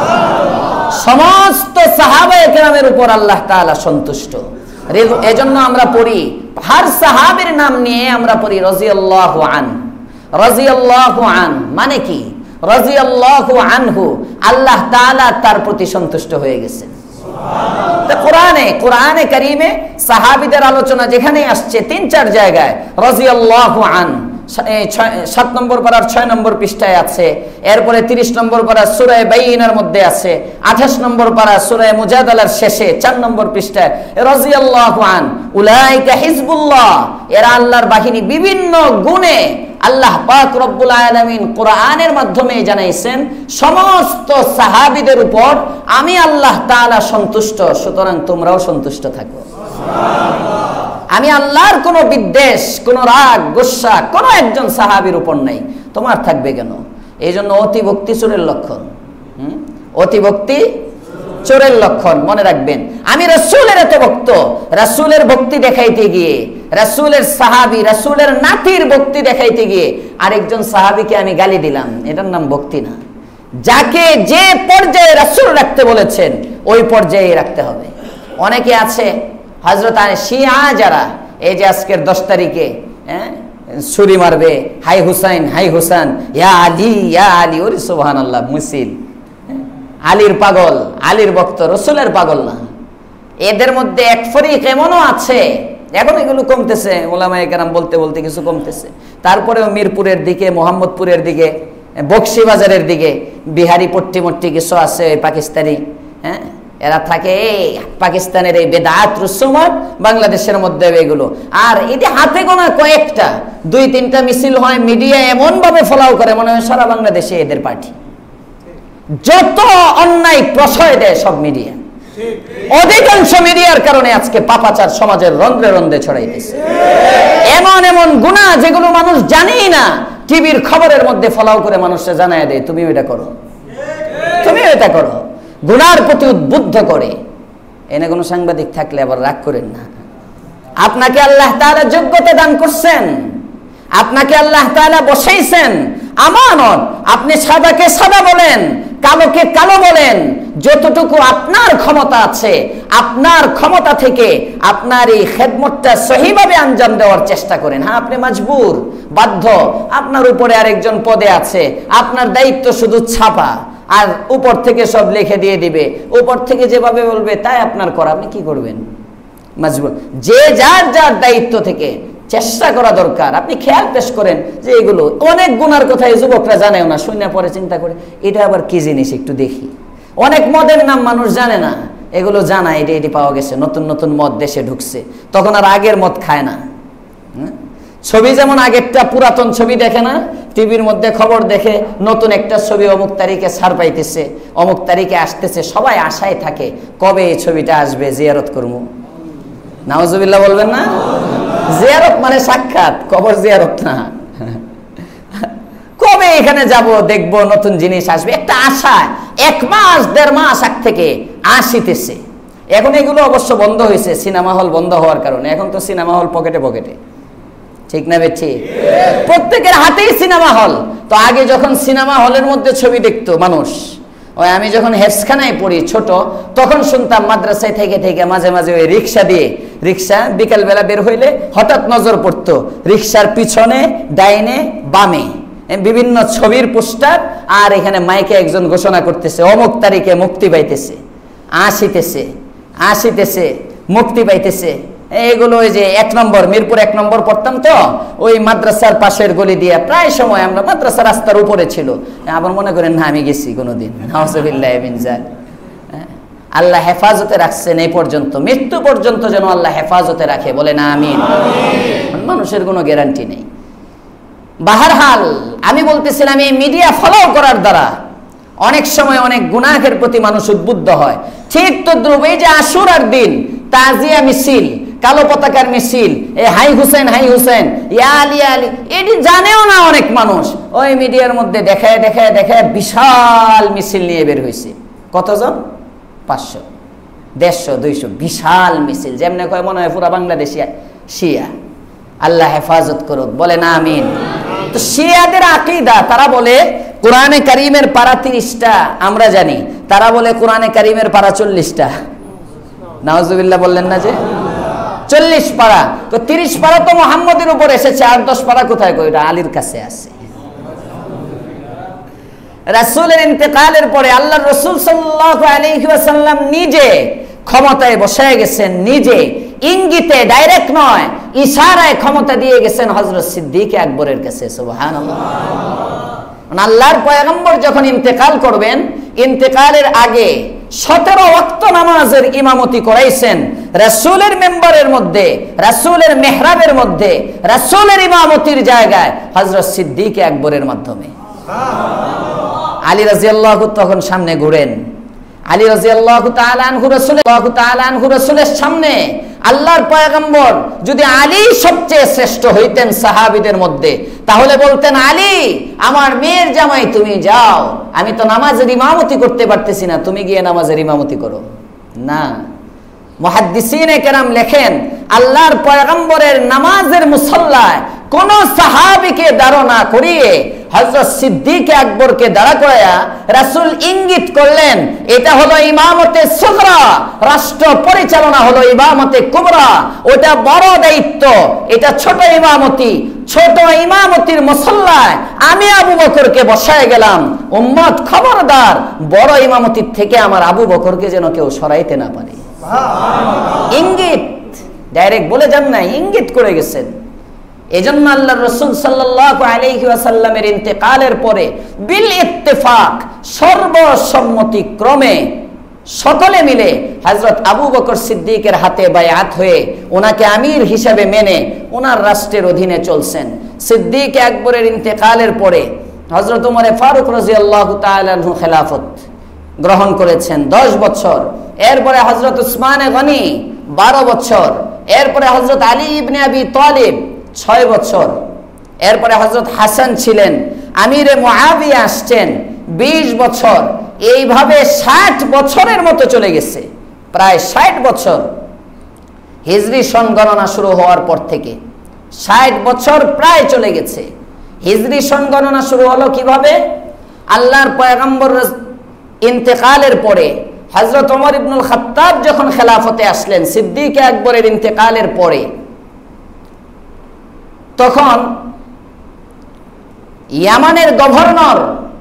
S1: সমস্ত সাহাবায়ে কেরামের উপর আল্লাহ তাআলা সন্তুষ্ট। এজন্য আমরা পড়ি, হার সাহাবীর নাম নিয়ে আমরা পড়ি রাদিয়াল্লাহু আন, রাদিয়াল্লাহু আন মানে কি? রাদিয়াল্লাহু আনহু, আল্লাহ তাআলা তার প্রতি সন্তুষ্ট হয়ে গেছেন। সুবহানাল্লাহ। কোরআনে কোরআনে কারীমে সাহাবীদের আলোচনা যেখানে আসছে তিন চার জায়গায় রাদিয়াল্লাহু আন, সাত নম্বর পারার ছয় নম্বর পৃষ্ঠায় আছে, এরপরে তিরিশ নম্বর পারা সূরা বাইয়িনার মধ্যে আছে, আঠাশ নম্বর পারা সূরা মুজাদালার শেষে চার নম্বর পৃষ্ঠায় রাদিয়াল্লাহু আন, উলাইকা হিজবুল্লাহ, এরা আল্লাহর বাহিনী। বিভিন্ন গুণে আল্লাহ পাক রব্বুল আলামিন কোরআনের মাধ্যমে জানাইছেন সমস্ত সাহাবীদের উপর আমি আল্লাহ তাআলা সন্তুষ্ট, সুতরাং তোমরাও সন্তুষ্ট থাকো। সুবহানাল্লাহ। আমি আল্লাহর কোনো বিদ্বেষ, কোনো রাগ, গোসা কোনো একজন সাহাবীর উপর নাই, তোমার থাকবে কেন? এই জন্য অতিভক্তি চোরের লক্ষণ। হুম অতিভক্তি চোরের লক্ষণ, মনে রাখবেন। আমি রাসূলের এত ভক্ত, রাসূলের ভক্তি দেখাইতে গিয়ে, রাসূলের সাহাবী, রাসূলের নাতির ভক্তি দেখাইতে গিয়ে আরেকজন সাহাবীকে আমি গালি দিলাম, এটার নাম ভক্তি না। যাকে যে পর্যায়ে রাসূল রাখতে বলেছেন ওই পর্যায়ে রাখতে হবে। অনেকে আছে হযরত শিয়া যারা, এই যে আজকের দশ তারিখে হ্যাঁ ছুরি মারবে, হাই হুসাইন হাই হুসাইন, ইয়া আলী ইয়া আলী, ওরে সুবহানাল্লাহ, মুসিল আলীর পাগল, আলীর ভক্ত, রাসূলের পাগল না। এদের মধ্যে এক ফরিক এমনও আছে, এখন এগুলো কমতেছে, ওলামায়ে কেরাম বলতে বলতে কিছু কমতেছে, তারপরেও মিরপুরের দিকে, মোহাম্মদপুরের দিকে, বক্সিবাজারের দিকে বিহারি পট্টি মট্টি কিছু আছে, পাকিস্তানি, হ্যাঁ এরা থাকে এই পাকিস্তানের এই বেদাত রুসুমাত বাংলাদেশের মধ্যে এগুলো। আর এটি হাতে গোনা কয়েকটা, দুই তিনটা মিছিল হয়, মিডিয়া এমন ভাবে ফলাও করে মনে হয় সারা বাংলাদেশে এদের পার্টি। যত অন্যায় প্রশ্রয় দেয় সব মিডিয়া, অধিকাংশ মিডিয়ার কারণে আজকে পাপাচার সমাজের রন্ধ্রে রন্ধ্রে ছড়াইতেছে। এমন এমন গুনাহ যেগুলো মানুষ জানেই না, টিভির খবরের মধ্যে ফলাও করে মানুষকে জানায় দেয়, তুমি এটা করো, তুমি এটা করো, গুনার প্রতি উদ্বুদ্ধ করে। এনে কোনো সাংবাদিক থাকলে আবার রাগ করেন না। আপনাকে আল্লাহ তাআলা যোগ্যতা দান করছেন, আপনাকে আল্লাহ তাআলা বসাইছেন আমানত। আপনি সাদাকে সাদা বলেন, কালোকে কালো বলেন, যতটুকু আপনার ক্ষমতা আছে আপনার ক্ষমতা থেকে আপনার এই খেদমতটা সহিভাবে আঞ্জাম দেওয়ার চেষ্টা করেন। হ্যাঁ আপনি মজবুর, বাধ্য, আপনার উপরে আরেকজন পদে আছে, আপনার দায়িত্ব শুধু ছাপা, আর উপর থেকে সব লিখে দিয়ে দিবে, উপর থেকে যেভাবে বলবে তাই আপনার করা, আপনি কি করবেন? মজবুর। যে যার যার দায়িত্ব থেকে চেষ্টা করা দরকার। আপনি খেয়াল পেশ করেন যে এগুলো অনেক গুনার কথা এই যুবকরা জানেও না, শুনে পরে চিন্তা করে এটা আবার কি জিনিস একটু দেখি। অনেক মদের নাম মানুষ জানে না, এগুলো জানা, এটা এটি পাওয়া গেছে, নতুন নতুন মদ দেশে ঢুকছে, তখন আর আগের মদ খায় না। ছবি যেমন আগেরটা পুরাতন ছবি দেখে না, টিভির মধ্যে খবর দেখে নতুন একটা ছবি অমুক তারিখে ছাড় পাইতেছে, অমুক তারিখে আসতেছে, সবাই আশায় থাকে কবে এই ছবিটা আসবে, জিয়ারত করবো। নাউজুবিল্লাহ বলবেন না? জিয়ারত মানে সাক্ষাৎ, কবর জিয়ারত না। কবে এখানে যাব, দেখবো, নতুন জিনিস আসবে, একটা আশা এক মাস দেড় মাস আগ থেকে আসিতেছে। এখন এগুলো অবশ্য বন্ধ হয়েছে সিনেমা হল বন্ধ হওয়ার কারণে। এখন তো সিনেমা হল পকেটে পকেটে, ঠিক না বেঠি? প্রত্যেকের হাতেই সিনেমা হল। তো আগে যখন সিনেমা হলের মধ্যে ছবি দেখতো মানুষ, ওই আমি যখন হেফসখানায় পড়ি ছোট, তখন শুনতাম মাদ্রাসায় থেকে থেকে মাঝে মাঝে ওই রিক্সা দিয়ে, রিক্সা বিকালবেলা বের হইলে হঠাৎ নজর পড়তো রিক্সার পিছনে ডাইনে বামে বিভিন্ন ছবির পোস্টার, আর এখানে মাইকে একজন ঘোষণা করতেছে অমুক তারিখে মুক্তি পাইতেছে, আসিতেছে আসিতেছে মুক্তি পাইতেছে। এগুলো ওই যে এক নম্বর মিরপুর এক নম্বর পড়তাম, তো ওই মাদ্রাসার পাশের গলি দিয়ে প্রায় সময় আমরা, মাদ্রাসা রাস্তার উপরে ছিল, আবার মনে করেন না আমি গেছি কোনোদিন। নাউজুবিল্লাহ মিন যালিক। আল্লাহ হেফাজতে রাখছেন এই পর্যন্ত, মৃত্যু পর্যন্ত যেন আল্লাহ হেফাজতে রাখে, বলে না আমিন। মানুষের কোনো গ্যারান্টি নেই। বাহারহাল আমি বলতেছিলাম এই মিডিয়া ফলো করার দ্বারা অনেক সময় অনেক গুনাহের প্রতি মানুষ উদ্বুদ্ধ হয়। ঠিক তদ্রুপ এই যে আশুরার দিন তাজিয়া মিছিল, কালো পতাকার মিছিল, এই হাই হুসেন হাই হুসেন, ইয়া আলী আলী, এটি জানেও না অনেক মানুষ। ওই মিডিয়ার মধ্যে দেখায় দেখায় দেখায় বিশাল মিছিল নিয়ে বের হয়েছে। কতজন? পাঁচশো, দেড়শো, দুইশো, বিশাল মিছিল, যেমনি কয় মনে হয় পুরা বাংলাদেশি শিয়া। আল্লাহ হেফাজত করুক, বলে না আমিন। তো শিয়াদের আকীদা, তারা বলে কোরআনে কারীমের পারা তিরিশটা, আমরা জানি তারা বলে কোরআনে কারীমের পারা চল্লিশটা। নাউজুবিল্লাহ বললেন না যে চল্লিশ পারা, তো তিরিশ পারা তো মুহাম্মদের উপর এসেছে, আর দশ পারা কোথায়? কই ওটা আলীর কাছে আছে। রাসূলের ইন্তেকালের পরে আল্লাহর রাসূল সাল্লাল্লাহু আলাইহি ওয়াসাল্লাম নিজে ক্ষমতায় বসে গেছেন, নিজে ইঙ্গিতে, ডাইরেক্ট নয়, ইশারায় ক্ষমতা দিয়ে গেছেন হযরত সিদ্দিক আকবরের কাছে। সুবহানাল্লাহ। আল্লাহর পয়গম্বর যখন ইন্তেকাল করবেন, ইন্তেকালের আগে সতেরো ওয়াক্ত নামাজের ইমামতি করাইছেন রাসূলের মেম্বারের মধ্যে, রাসূলের মেহরাবের মধ্যে, রাসূলের ইমামতির জায়গায় হযরত সিদ্দিক আকবরের মাধ্যমে। আলী রাদিয়াল্লাহু তখন সামনে ঘুরেন, আলী রাদিয়াল্লাহু তাআলা আনহু রাসূলুল্লাহ তাআলা আনহু রাসূলের সামনে আল্লাহর পয়গম্বর যদি আলী সবচেয়ে শ্রেষ্ঠ হইতেন সাহাবীদের মধ্যে, তাহলে বলতেন আলী আমার মেয়ের জামাই তুমি যাও, আমি তো নামাজের ইমামতি করতে পারতেছি না, তুমি গিয়ে নামাজের ইমামতি করো। না, মুহাদ্দিসিনে কেরাম লেখেন আল্লাহর পয়গম্বরের নামাজের মুসল্লায় কোন সাহাবীকে দাঁড় না করিয়ে হযরত সিদ্দিক আকবরকে দাঁড়া করায়া রাসূল ইঙ্গিত করলেন এটা হলো ইমামতে সুগরা, রাষ্ট্র পরিচালনা হলো ইমামতে কুবরা, ওটা বড় দায়িত্ব, এটা ছোট ইমামতি। ছোট ইমামতির মুসল্লায় আমি আবু বকরকে বসায় গেলাম, উম্মত খবরদার বড় ইমামতির থেকে আমার আবু বকরকে যেন কেউ সরাইতে না পারে। ইঙ্গিত, ডাইরেক্ট বলে যান না, ইঙ্গিত করে গেছেন। এজন্য আল্লাহর রাসূল সাল্লাল্লাহু আলাইহি ওয়াসাল্লামের ইন্তেকালের পরে বিল ইত্তেফাক, সর্বসম্মতিক্রমে সকলে মিলে হযরত আবু বকর সিদ্দিকের হাতে বায়াত হয়ে ওনাকে আমির হিসাবে মেনে ওনার রাষ্ট্রের অধীনে চলছেন। সিদ্দিক আকবরের ইন্তেকালের পরে হযরত ওমর ফারুক রাদিয়াল্লাহু তাআলা আনহু খেলাফত গ্রহণ করেছেন দশ বছর। এরপরে হযরত উসমান গনি বারো বছর, এরপরে হযরত আলী ইবনে আবি তালিব ছয় বছর, এরপরে হযরত হাসান ছিলেন, আমিরে মুআবিয়া আসছেন বিশ বছর। এইভাবে ষাট বছরের মতো চলে গেছে, প্রায় ষাট বছর হিজরি সন গণনা শুরু হওয়ার পর থেকে ষাট বছর প্রায় চলে গেছে। হিজরি সন গণনা শুরু হলো কিভাবে? আল্লাহর পয়গম্বর ইন্তেকালের পরে হযরত ওমর ইবনুল খাত্তাব যখন খেলাফতে আসলেন সিদ্দিক আকবরের ইন্তেকালের পরে, তখন ইয়ামানের গভর্নর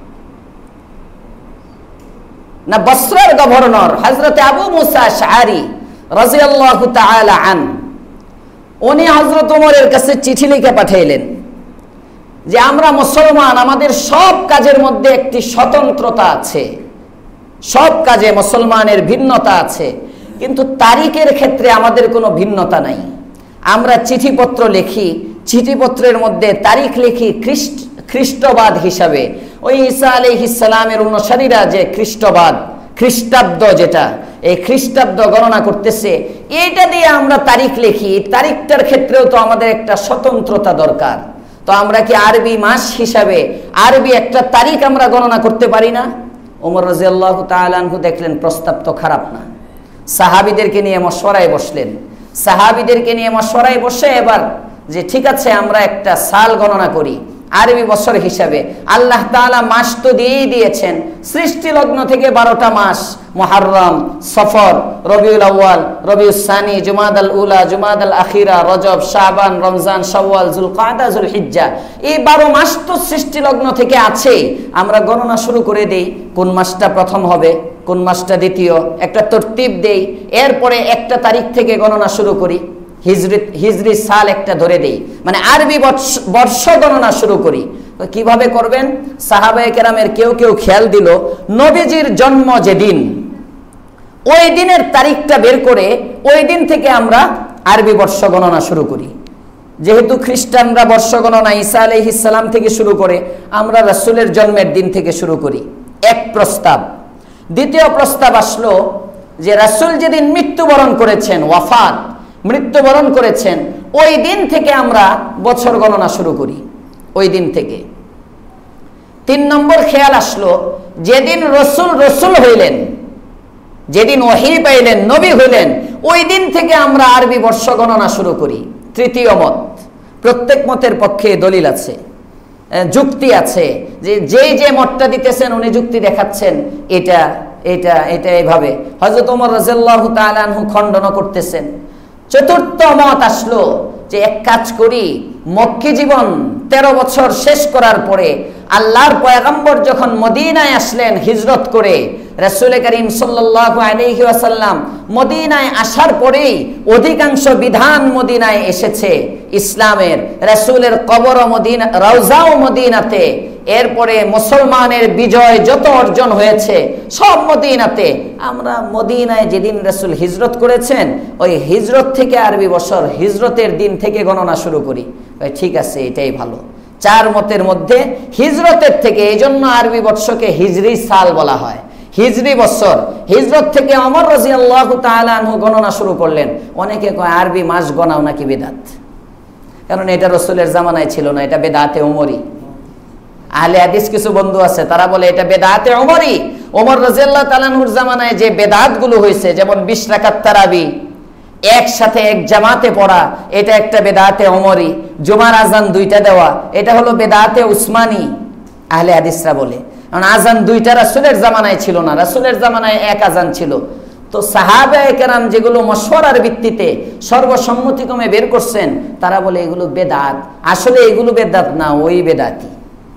S1: না বসরার গভর্নর হযরত আবু মুসা আশআরী রাদিয়াল্লাহু তাআলা আন, উনি হযরত ওমরের কাছে চিঠি লিখে পাঠাইলেন যে আমরা মুসলমান, আমাদের সব কাজের মধ্যে একটি স্বতন্ত্রতা আছে, সব কাজে মুসলমানের ভিন্নতা আছে, কিন্তু তারিখের ক্ষেত্রে আমাদের কোনো ভিন্নতা নাই। আমরা চিঠিপত্র লিখি, চিঠিপত্রের মধ্যে তারিখ লিখি খ্রিস্ট খ্রিস্টবাদ হিসাবে, ওই ঈসা আলাইহিস সালামের অনুসারীরা যে খ্রিস্টবাদ, খ্রিস্টাব্দ যেটা, এই খ্রিস্টাব্দ গণনা করতেছে, এইটা দিয়ে আমরা তারিখ লিখি। তারিখটার ক্ষেত্রেও তো আমাদের একটা স্বতন্ত্রতা দরকার। তো আমরা কি আরবি মাস হিসাবে আরবি একটা তারিখ আমরা গণনা করতে পারি না? ওমর রাদিয়াল্লাহু তাআলা আনহু দেখলেন প্রস্তাব তো খারাপ না, সাহাবীদেরকে নিয়ে মশওয়ারায় বসলেন। সাহাবীদেরকে নিয়ে মশওয়ারায় বসে এবার যে ঠিক আছে আমরা একটা সাল গণনা করি আরবি বছর হিসাবে। আল্লাহ তাআলা মাস তো দিয়েই দিয়েছেন, সৃষ্টি লগ্ন থেকে বারোটা মাস, মুহররম, সফর, রবিউল আউয়াল, রবিউস সানি, জুমাদাল উলা, জুমাদাল আখিরা, রজব, শাবান, রমজান, শাওয়াল, যুলকাদা, যুলহিজ্জা, এই বারো মাস তো সৃষ্টি লগ্ন থেকে আছে। আমরা গণনা শুরু করে দেই, কোন মাসটা প্রথম হবে, কোন মাসটা দ্বিতীয়, একটা তরতিব দেই, এরপরে একটা তারিখ থেকে গণনা শুরু করি, হিজরি হিজরি সাল একটা ধরে দেই, মানে আরবি বর্ষ গণনা শুরু করি। কিভাবে করবেন? সাহাবায়ে কেরামের কেউ কেউ খেয়াল দিল নবীজির জন্ম যেদিন, ওই দিনের তারিখটা বের করে ওই দিন থেকে আমরা আরবি বর্ষ গণনা শুরু করি। যেহেতু খ্রিস্টানরা বর্ষ গণনা ঈসা আলাইহিস সালাম থেকে শুরু করে, আমরা রাসূলের জন্মের দিন থেকে শুরু করি। এক প্রস্তাব। দ্বিতীয় প্রস্তাব আসলো যে রাসূল যেদিন মৃত্যুবরণ করেছেন, ওয়াফাত, মৃত্যুবরণ করেছেন, ওই দিন থেকে আমরা বছর গণনা শুরু করি, ওই দিন থেকে। তিন নম্বর খেয়াল আসলো যেদিন রসুল রসুল হইলেন, যেদিন ওহী পাইলেন, নবী হইলেন, ওই দিন থেকে আমরা আরবি বর্ষ গণনা শুরু করি। তৃতীয় মত, প্রত্যেক মতের পক্ষে দলিল আছে, যুক্তি আছে, যে যেই যে মতটা দিতেছেন উনি যুক্তি দেখাচ্ছেন, এটা এটা এটা এইভাবে। হযরত ওমর রাদিয়াল্লাহু তাআলা আনহু খণ্ডন করতেছেন। চতুর্থ মত আসলো যে এক কাজ করি, মক্কি জীবন তেরো বছর শেষ করার পরে আল্লাহর পয়গম্বর যখন মদিনায় আসলেন হিজরত করে, রাসূল করিম সাল্লাল্লাহু আলাইহি ওয়াসাল্লাম মদিনায় আসার পরেই অধিকাংশ বিধান মদিনায় এসেছে ইসলামের। রাসূলের কবরও মদিনা, রওজাও মদিনাতে, এরপরে মুসলমানের বিজয় যত অর্জন হয়েছে সব মদিনাতে। আমরা মদিনায় যেদিন রাসূল হিজরত করেছেন ওই হিজরত থেকে আরবি বছর হিজরতের দিন থেকে গণনা শুরু করি। ভাই ঠিক আছে, এটাই ভালো। চার মতের মধ্যে হিজরতের থেকে, এই জন্য আরবি বর্ষকে হিজরি সাল বলা হয়, হিজরি বছর। হিজরত থেকে ওমর রাদিয়াল্লাহু তাআলা আনহু গণনা শুরু করলেন। অনেকে কয় আরবি মাস গণাও নাকি বেদাত, কারণ এটা রাসূলের জামানায় ছিল না, এটা বেদাতে ওমরি। আহলে হাদিস কিছু বন্ধু আছে তারা বলে এটা বেদাতে ওমরি। ওমর রাদিয়াল্লাহু তাআলা আনহুর জামানায় যে বেদাতগুলো হয়েছে, যেমন বিশ রাকাত তারাবি একসাথে এক জামাতে পড়া, এটা একটা বেদাতে ওমরি। জুমার আজান দুইটা দেওয়া, এটা হলো বেদাতে উসমানী, আহলে হাদিসরা বলে। কারণ আজান দুইটা রাসূলের জামানায় ছিল না, রাসূলের জামানায় এক আজান ছিল। তো সাহাবায়ে কেরাম যেগুলো মশওয়ারার ভিত্তিতে সর্বসম্মতিক্রমে বের করছেন, তারা বলে এগুলো বেদাত। আসলে এগুলো বেদাত না, ওই বেদাতি।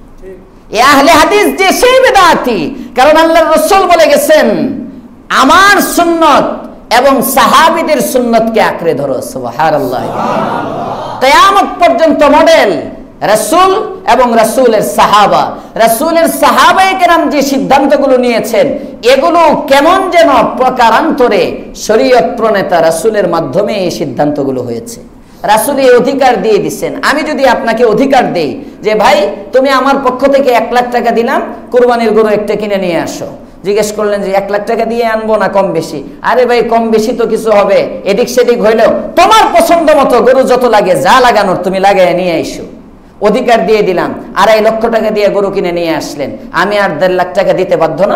S1: এ আহলে হাদিস যে সেই বেদাতি, কারণ আল্লাহর রাসূল বলে গেছেন আমার সুন্নত এবং সাহাবীদের সুন্নতকে আঁকড়ে ধরো। সুবহানাল্লাহ। কিয়ামত পর্যন্ত মডেল রাসূল এবং রাসূলের সাহাবা। রাসূলের সাহাবায়ে কেরাম যে সিদ্ধান্তগুলো নিয়েছেন, এগুলো কেমন যেন প্রকারান্তরে শরীয়ত প্রণেতা রাসূলের মাধ্যমে এই সিদ্ধান্তগুলো হয়েছে। রাসূল এই অধিকার দিয়ে দিচ্ছেন। আমি যদি আপনাকে অধিকার দেই যে ভাই তুমি আমার পক্ষ থেকে এক লাখ টাকা দিলাম, কুরবানির গরু একটা কিনে নিয়ে আসো। জিজ্ঞেস করলেন যে এক লাখ টাকা দিয়ে আনবো না কম বেশি? আরে ভাই কম বেশি তো কিছু হবে, এদিক সেদিক হইলেও তোমার পছন্দ মতো গরু যত লাগে, যা লাগানোর তুমি লাগাই নিয়ে এসো। অধিকার দিয়ে দিলাম, আড়াই লক্ষ টাকা দিয়ে গরু কিনে নিয়ে আসলেন, আমি আর দেড় লাখ টাকা দিতে বাধ্য না?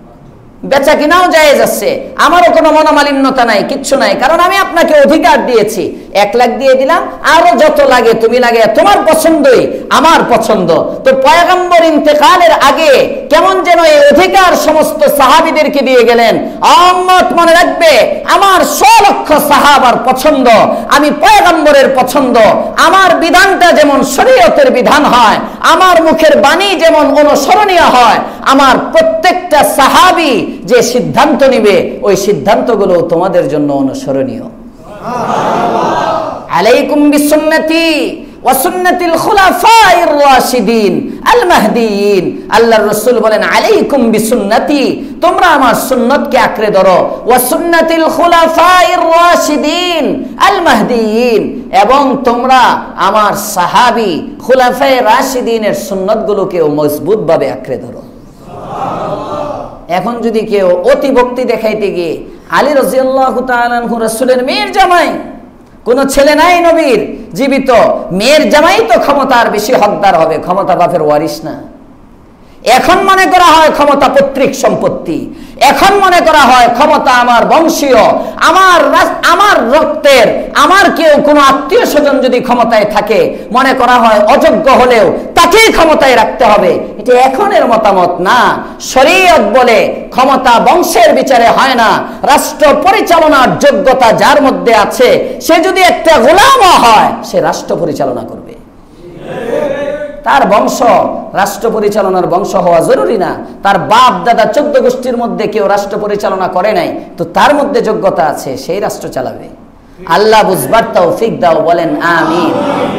S1: বেচা কিনাও জায়েজ আছে, আমারও কোনো মনোমালিন্যতা নাই, কিচ্ছু নাই, কারণ আমি আপনাকে অধিকার দিয়েছি। এক লাখ দিয়ে দিলাম, আরো যত লাগে তুমি লাগে, তোমার পছন্দই আমার পছন্দ। তো পয়গম্বর ইন্তেকালের আগে কেমন যেন এই অধিকার সমস্ত সাহাবীদেরকে দিয়ে গেলেন। উম্মত মনে রাখবে, আমার সলক্ষ সাহাবার পছন্দ, আমি পয়গম্বরের পছন্দ। আমার বিধানটা যেমন শরীয়তের বিধান হয়, আমার মুখের বাণী যেমন অনুসরণীয় হয়, আমার প্রত্যেকটা সাহাবী যে সিদ্ধান্ত নিবে ওই সিদ্ধান্তগুলো তোমাদের জন্য অনুসরণীয়। আলাইকুম বিসুন্নতি ওয়া সুন্নাতিল খুলাফাইর রাশিদিন আল মাহদিয়িন। আল্লাহর রাসূল বলেন আলাইকুম বিসুন্নতি, তোমরা আমার সুন্নতকে আঁকড়ে ধরো, ওয়া সুন্নাতিল খুলাফাইর রাশিদিন আল মাহদিয়িন, এবং তোমরা আমার সাহাবী খুলাফায়ে রাশিদিনের সুন্নতগুলোকেও মজবুতভাবে আঁকড়ে ধরো। এখন যদি কেউ অতি ভক্তি দেখাইতে গিয়ে আলী রাদিয়াল্লাহু তাআলা আনহু রাসূলের মেয়ের জামাই, কোন ছেলে নাই নবীর জীবিত, মেয়ের জামাই তো ক্ষমতার বেশি হকদার হবে, ক্ষমতা বাপের ওয়ারিশ না। এখন মনে করা হয় ক্ষমতা পৈতৃক সম্পত্তি, এখন মনে করা হয় ক্ষমতা আমার বংশীয়, আমার আমার রক্তের, আমার কেউ কোনো আত্মীয় স্বজন যদি ক্ষমতায় থাকে মনে করা হয় অযোগ্য হলেও তাকেই ক্ষমতায় রাখতে হবে। এটা এখনের মতামত না। শরীয়ত বলে ক্ষমতা বংশের বিচারে হয় না, রাষ্ট্র পরিচালনার যোগ্যতা যার মধ্যে আছে সে যদি একটা গোলামও হয় সে রাষ্ট্র পরিচালনা করবে। তার বংশ রাষ্ট্র পরিচালনার বংশ হওয়া জরুরি না। তার বাপ দাদা চোদ্দ গোষ্ঠীর মধ্যে কেউ রাষ্ট্র পরিচালনা করে নাই, তো তার মধ্যে যোগ্যতা আছে, সেই রাষ্ট্র চালাবে। আল্লাহ বুঝবার তৌফিক দাও, বলেন আমিন।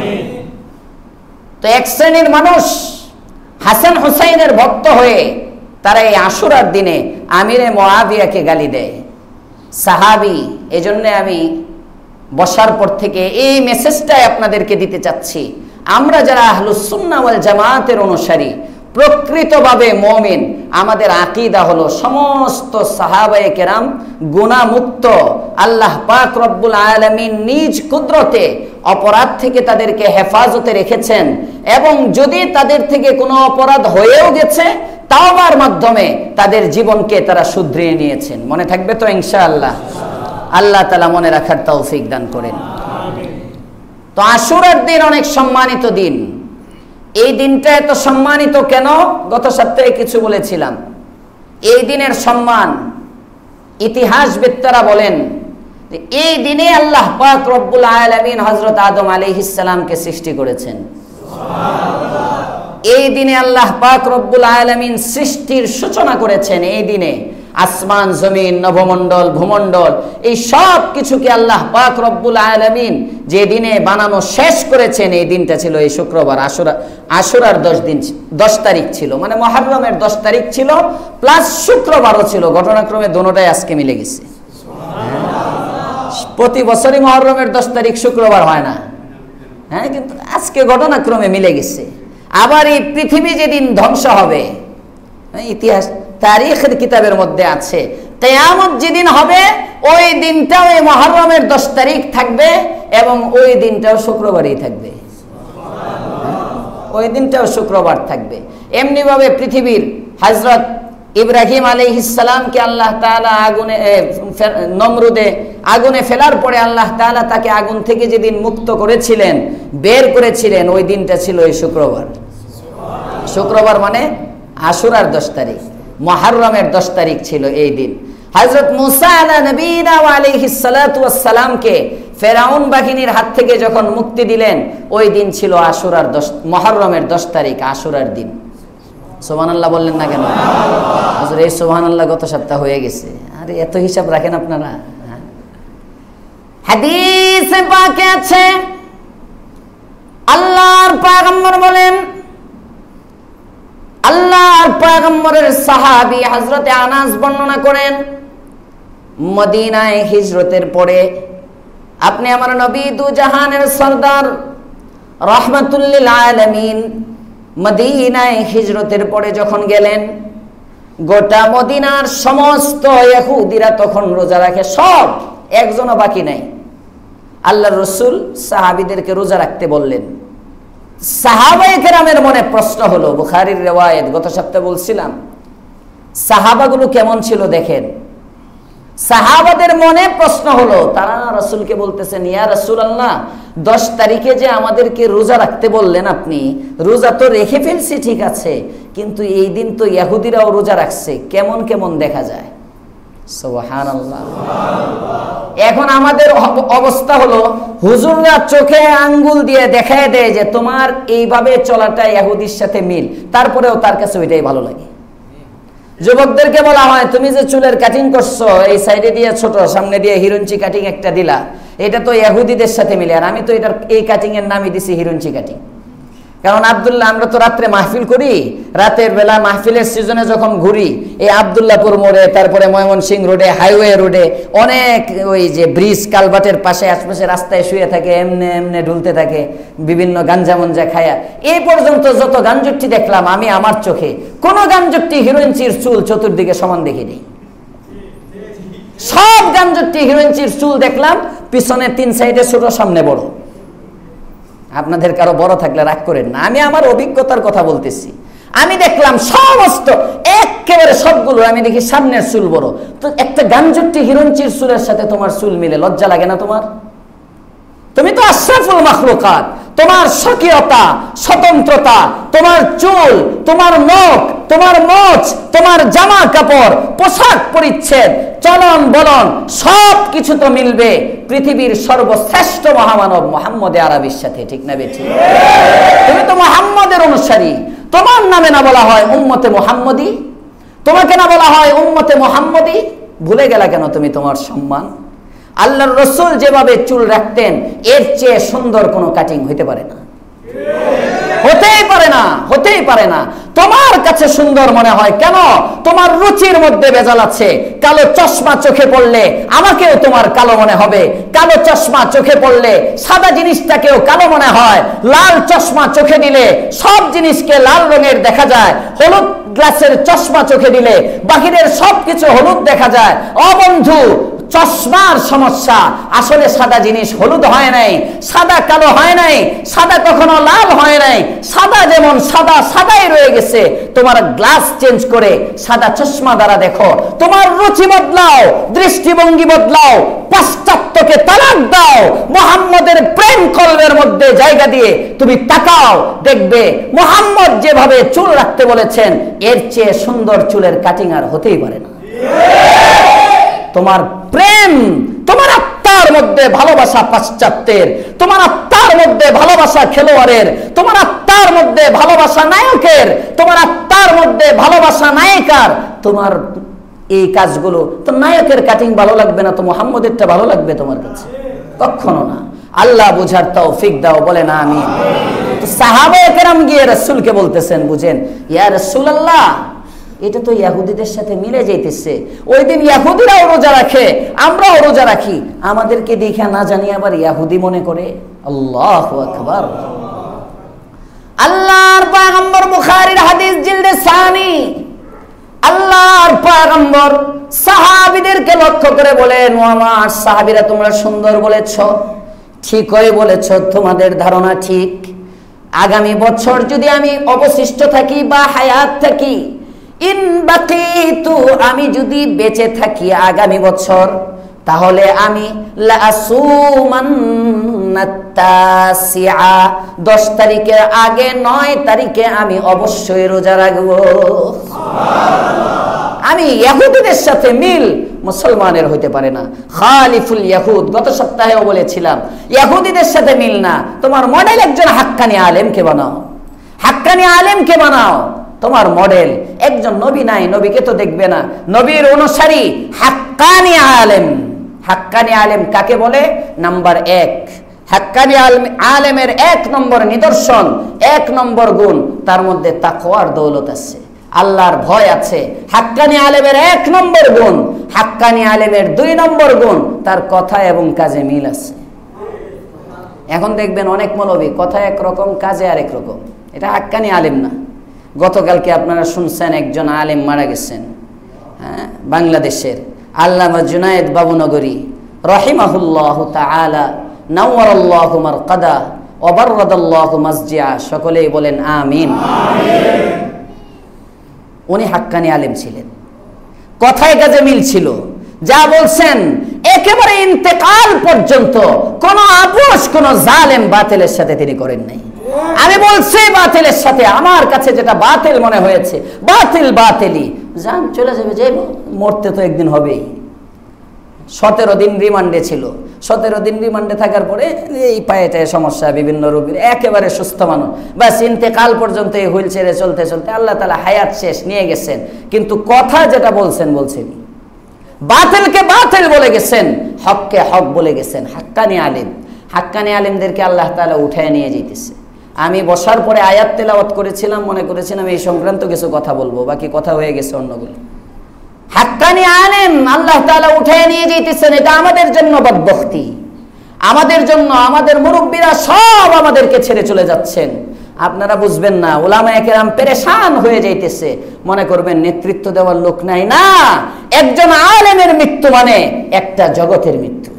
S1: তো এক শ্রেণীর মানুষ হাসান হুসাইনের ভক্ত হয়ে তারা এই আশুরার দিনে আমিরে মুআবিয়াকে গালি দেয়। সাহাবী, এজন্য আমি বসার পর থেকে এই মেসেজটাই আপনাদেরকে দিতে চাচ্ছি। আমরা যারা আহলুস সুন্নাহ ওয়াল জামাতের অনুসারী, প্রকৃতভাবে মুমিন, আমাদের আকীদা হলো সমস্ত সাহাবায়ে কেরাম গুনাহমুক্ত। আল্লাহ পাক রব্বুল আলামিন নিজ কুদরতে অপরাধ থেকে তাদেরকে হেফাজতে রেখেছেন, এবং যদি তাদের থেকে কোনো অপরাধ হয়েও গেছে তাওবার মাধ্যমে তাদের জীবনকে তারা শুধরিয়ে নিয়েছেন। মনে থাকবে তো ইনশাআল্লাহ? আল্লাহ তাআলা মনে রাখার তৌফিক দান করেন। তো আশুরার দিন অনেক সম্মানিত দিন। এই দিনটা এত সম্মানিত কেন? গত সপ্তাহে কিছু বলেছিলাম। এই দিনের সম্মান ইতিহাসবিদরা বলেন যে এই দিনে আল্লাহ পাক রব্বুল আলামিন হযরত আদম আলাইহিস সালামকে সৃষ্টি করেছেন। এই দিনে আল্লাহ পাক রব্বুল আলামিন সৃষ্টির সূচনা করেছেন। এই দিনে আসমান জমিন নভমণ্ডল ভূমণ্ডল এই সব কিছুকে আল্লাহ পাক রব্বুল আলামিন যে দিনে বানানো শেষ করেছেন, এই দিনটা ছিল এই শুক্রবার। আশুরা আশুরার দশ দিন দশ তারিখ ছিল, মানে মুহররমের দশ তারিখ ছিল, প্লাস শুক্রবারও ছিল। ঘটনাক্রমে দুটোটাই আজকে মিলে গেছে। প্রতি বছরই মুহররমের দশ তারিখ শুক্রবার হয় না, হ্যাঁ, কিন্তু আজকে ঘটনাক্রমে মিলে গেছে। আবার এই পৃথিবী যেদিন ধ্বংস হবে, ইতিহাস তারিখের কিতাবের মধ্যে আছে, কিয়ামত যেদিন হবে ওই দিনটাও এই মুহররমের দশ তারিখ থাকবে, এবং ওই দিনটাও শুক্রবারই থাকবে। ওই দিনটাও শুক্রবার থাকবে। এমনি ভাবে পৃথিবীর হযরত ইব্রাহিম আলাইহিস সালামকে আল্লাহ তাআলা আগুনে নমরুদে আগুনে ফেলার পরে আল্লাহ তাআলা তাকে আগুন থেকে যেদিন মুক্ত করেছিলেন, বের করেছিলেন, ওই দিনটা ছিল এই শুক্রবার। শুক্রবার মানে আশুরার দশ তারিখ, মুহররমের দশ তারিখ ছিল এই দিন। হযরত মুসা আলা নবীনা ওয়া আলাইহিস সালাতু ওয়াস সালামকে ফেরাউন বাহিনীর হাত থেকে যখন মুক্তি দিলেন, ওই দিন ছিল আশুরার দশ মুহররমের দশ তারিখ, আশুরার দিন। সুবহানাল্লাহ বললেন না কেন? হুজুর এই সুবহানাল্লাহ গত সপ্তাহ হয়ে গেছে। আরে এত হিসাব রাখেন আপনারা? হাদিসে পাকে আছে, আল্লাহর পয়গম্বর বলেন, আল্লাহর পয়গম্বরের সাহাবী হযরতে আনাস বর্ণনা করেন, মদিনায় হিজরতের পরে আপনি আমার নবী দু জাহানের সরদার রাহমাতুল লিল আলামিন মদিনায় হিজরতের পরে যখন গেলেন, গোটা মদিনার সমস্ত ইহুদিরা তখন রোজা রাখে, সব, একজনও বাকি নাই। আল্লাহর রাসূল সাহাবীদেরকে রোজা রাখতে বললেন। সাহাবায়ে কেরামের মনে প্রশ্ন হলো, বুখারীর রিওয়ায়াত, গত সপ্তাহে বলছিলাম সাহাবাগুলো কেমন ছিল দেখেন। সাহাবাদের মনে প্রশ্ন হলো, তারা রাসূলকে বলতেছেন, ইয়া রাসূলুল্লাহ, দশ তারিখে যে আমাদেরকে রোজা রাখতে বললেন আপনি, রোজা তো রেখে ফেলছি ঠিক আছে, কিন্তু এই দিন তো ইহুদিরাও রোজা রাখছে, কেমন কেমন দেখা যায়। সুবহানাল্লাহ। এখন আমাদের অবস্থা হলো, হুজুররা চোখে আঙ্গুল দিয়ে দেখায় দেয় যে তোমার এইভাবে চলাটা ইহুদির সাথে মিল, তারপরেও তার কাছে ওইটাই ভালো লাগে। যুবকদেরকে বলা হয় তুমি যে চুলের কাটিং করছো, এই সাইডে দিয়ে ছোট, সামনে দিয়ে হিরুঞ্চি কাটিং একটা দিলা, এটা তো ইহুদিদের সাথে মিলে, আর আমি তো এটার এই কাটিং এর নামই দিছি হিরুঞ্চি কাটিং। কারণ আব্দুল্লাহ, আমরা তো রাত্রে মাহফিল করি, রাতের বেলা মাহফিলের সিজনে যখন ঘুরি, এই আব্দুল্লাহপুর মোড়ে, তারপরে ময়মনসিংহ রোডে, হাইওয়ে রোডে, অনেক ওই যে ব্রিজ কালভার্টের পাশে আশপাশে রাস্তায় শুয়ে থাকে, এমনে এমনে ঢুলতে থাকে বিভিন্ন গাঞ্জা মঞ্জা খায়া। এই পর্যন্ত যত গাঞ্জুট্টি দেখলাম আমি আমার চোখে, কোন গাঞ্জুট্টি হিরোইনচির চুল চতুর্দিকে সমান দেখিনি। সব গাঞ্জুট্টি হিরোইনচির চুল দেখলাম পিছনে তিন সাইডে ছোট, সামনে বড়। আপনাদের কারো বড় থাকলে রাগ করেন না, আমি আমার অভিজ্ঞতার কথা বলতেছি। আমি দেখলাম সমস্ত একেবারে সবগুলো, আমি দেখি সামনের চুল বড়। তো একটা গাঞ্জুট্টি হিরোইনচির চুলের সাথে তোমার চুল মিলে, লজ্জা লাগে না তোমার? তুমি তো আশরাফুল মাখলুকাত, তোমার স্বকীয়তা, স্বতন্ত্রতা, তোমার চুল, তোমার নখ, তোমার মোচ, তোমার জামা কাপড়, পোশাক পরিচ্ছদ, চলন বলন সব কিছু তো মিলবে পৃথিবীর সর্বশ্রেষ্ঠ মহামানব মুহাম্মদে আরবির সাথে, ঠিক না বেঠিক? তুমি তো মুহাম্মদের অনুসারী, তোমার নামে না বলা হয় উম্মতে মুহাম্মদী, তোমাকে না বলা হয় উম্মতে মুহাম্মদী? ভুলে গেলা কেন তুমি তোমার সম্মান? আল্লাহর রাসূল যেভাবে চুল রাখতেন এর চেয়ে সুন্দর কোনো কাটিং হইতে পারে না, হতেই পারে না, হতেই পারে না। তোমার কাছে সুন্দর মনে হয় কেন? তোমার রুচির মধ্যে ভেজাল আছে। কালো চশমা চোখে পড়লে আমাকেও তোমার কালো মনে হবে, কালো চশমা চোখে পড়লে সাদা জিনিসটাকেও কালো মনে হয়, লাল চশমা চোখে দিলে সব জিনিসকে লাল রঙের দেখা যায়, হলুদ গ্লাসের চশমা চোখে দিলে বাহিরের সবকিছু হলুদ দেখা যায়। ও বন্ধু, চশমার সমস্যা, আসলে সাদা জিনিস হলুদ হয় নাই, সাদা কালো হয় নাই, সাদা কখনো লাল হয় নাই, সাদা যেমন সাদা সাদাই রয়ে গেছে। তোমার গ্লাস চেঞ্জ করে সাদা চশমা দ্বারা দেখো, তোমার রুচি বদলাও, দৃষ্টিভঙ্গি বদলাও, পাশ্চাত্যকে তালাক দাও, মুহাম্মদের প্রেম কলবের মধ্যে জায়গা দিয়ে তুমি তাকাও, দেখবে মুহাম্মদ যেভাবে চুল রাখতে বলেছেন এর চেয়ে সুন্দর চুলের কাটিং আর হতেই পারে না। তোমার প্রেম, তোমার আত্মার মধ্যে ভালোবাসা পাশ্চাত্যের, তোমার আত্মার মধ্যে ভালোবাসা খেলোয়াড়ের, তোমার আত্মার মধ্যে ভালোবাসা নায়কের, তোমার আত্মার মধ্যে ভালোবাসা নায়িকার, তোমার এই কাজগুলো তো নায়কের কাটিং ভালো লাগবে না তো মুহাম্মদেরটা ভালো লাগবে তোমার কাছে? কখনো না। আল্লাহ বুঝার তৌফিক দাও, বলে না আমিন। তো সাহাবায়ে কেরাম গিয়ে রাসূলকে বলতেছেন, বুঝেন ইয়া রাসূলুল্লাহ, এটা তো ইহুদিদের সাথে মিলে যাইতেছে। ওই দিন ইহুদিরাও রোজা রাখে, আমরাও রোজা রাখি, আমাদেরকে দেখে না জানি আবার ইহুদি মনে করে। আল্লাহু আকবার। আল্লাহর পয়গম্বর, বুখারীর হাদিস জিলদে সানি, আল্লাহর পয়গম্বর সাহাবীদেরকে লক্ষ্য করে বলেন, ও আমার সাহাবীরা, তোমরা সুন্দর বলেছো, ঠিকই বলেছো, তোমাদের ধারণা ঠিক। আগামী বছর যদি আমি অবশিষ্ট থাকি বা হায়াত থাকি, ইন বাকিতু, আমি যদি বেঁচে থাকি আগামী বছর, তাহলে আমি লাসুমান্নাতাসিআ, দশ তারিখের আগে নয় তারিখে আমি অবশ্যই রোজা রাখবো। আমি ইহুদিদের সাথে মিল মুসলমানের হইতে পারে না। খালিফুল ইহুদ, গত সপ্তাহেও বলেছিলাম, ইহুদিদের সাথে মিল না। তোমার মডেল একজন হাক্কানি আলেমকে বানাও, হাক্কানি আলেমকে বানাও। তোমার মডেল একজন নবী নাই, নবীকে তো দেখবে না, নবীর অনুসারী হাক্কানি আলেম। হাক্কানি আলেম কাকে বলে? নাম্বার এক, হাক্কানি আলেমের এক নম্বর নিদর্শন, এক নম্বর গুণ, তার মধ্যে তাকওয়ার দৌলত আছে, আল্লাহর ভয় আছে। হাক্কানি আলেমের এক নম্বর গুণ। হাক্কানি আলেমের দুই নম্বর গুণ, তার কথা এবং কাজে মিল আছে। এখন দেখবেন অনেক মৌলবী কথা একরকম, কাজে আরেক রকম, এটা হাক্কানি আলেম না। গতকালকে আপনারা শুনছেন একজন আলেম মারা গেছেন, হ্যাঁ, বাংলাদেশের আল্লামা জুনায়েদ বাবুনগরী রাহিমাহুল্লাহু তাআলা, নাওয়ারাল্লাহু মারকাদা ওয়া বাররাদাল্লাহু মাসজিআ, সকলেই বলেন আমিন। উনি হাক্কানি আলেম ছিলেন, কথায় কাজে মিল ছিল, যা বলছেন একেবারে ইন্তেকাল পর্যন্ত কোন আপোষ, কোন জালেম বাতিলের সাথে তিনি করেন নাই। আমি বলছি বাতিলের সাথে, আমার কাছে যেটা বাতিল মনে হয়েছে, বাতিল বাতিলই, জান চলে যাবে, যাইব, মরতে তো একদিন হবেই। সতেরো দিন রিমান্ডে ছিল। সতেরো দিন রিমান্ডে থাকার পরে এই পায়েটায় সমস্যা, বিভিন্ন রোগীর, একেবারে সুস্থ মানুষ, বাস ইন্তেকাল পর্যন্ত এই হুইল চেয়ারে চলতে চলতে আল্লাহ তাআলা হায়াত শেষ নিয়ে গেছেন, কিন্তু কথা যেটা বলছেন বলছেন, বাতিলকে বাতিল বলে গেছেন, হককে হক বলে গেছেন। হাক্কানি আলিম, হাক্কানি আলিমদেরকে আল্লাহ তাআলা উঠায় নিয়ে যেতেছে। আমি বসার পরে আয়াত তেলাওয়াত করেছিলাম, মনে করেছিলাম এই সংক্রান্ত কিছু কথা বলবো, বাকি কথা হয়ে গেছে অন্যগুলো। হাক্কানি আলেম আল্লাহ তাআলা উঠায় নিয়ে যেতেছেন, এটা আমাদের জন্য বদবখতি, আমাদের জন্য। আমাদের মুরব্বীরা সব আমাদেরকে ছেড়ে চলে যাচ্ছেন, আপনারা বুঝবেন না। উলামায়ে কেরাম পেরেশান হয়ে যাইতেছে, মনে করবেন নেতৃত্ব দেওয়ার লোক নাই। না, একজন আলেমের মৃত্যু মানে একটা জগতের মৃত্যু।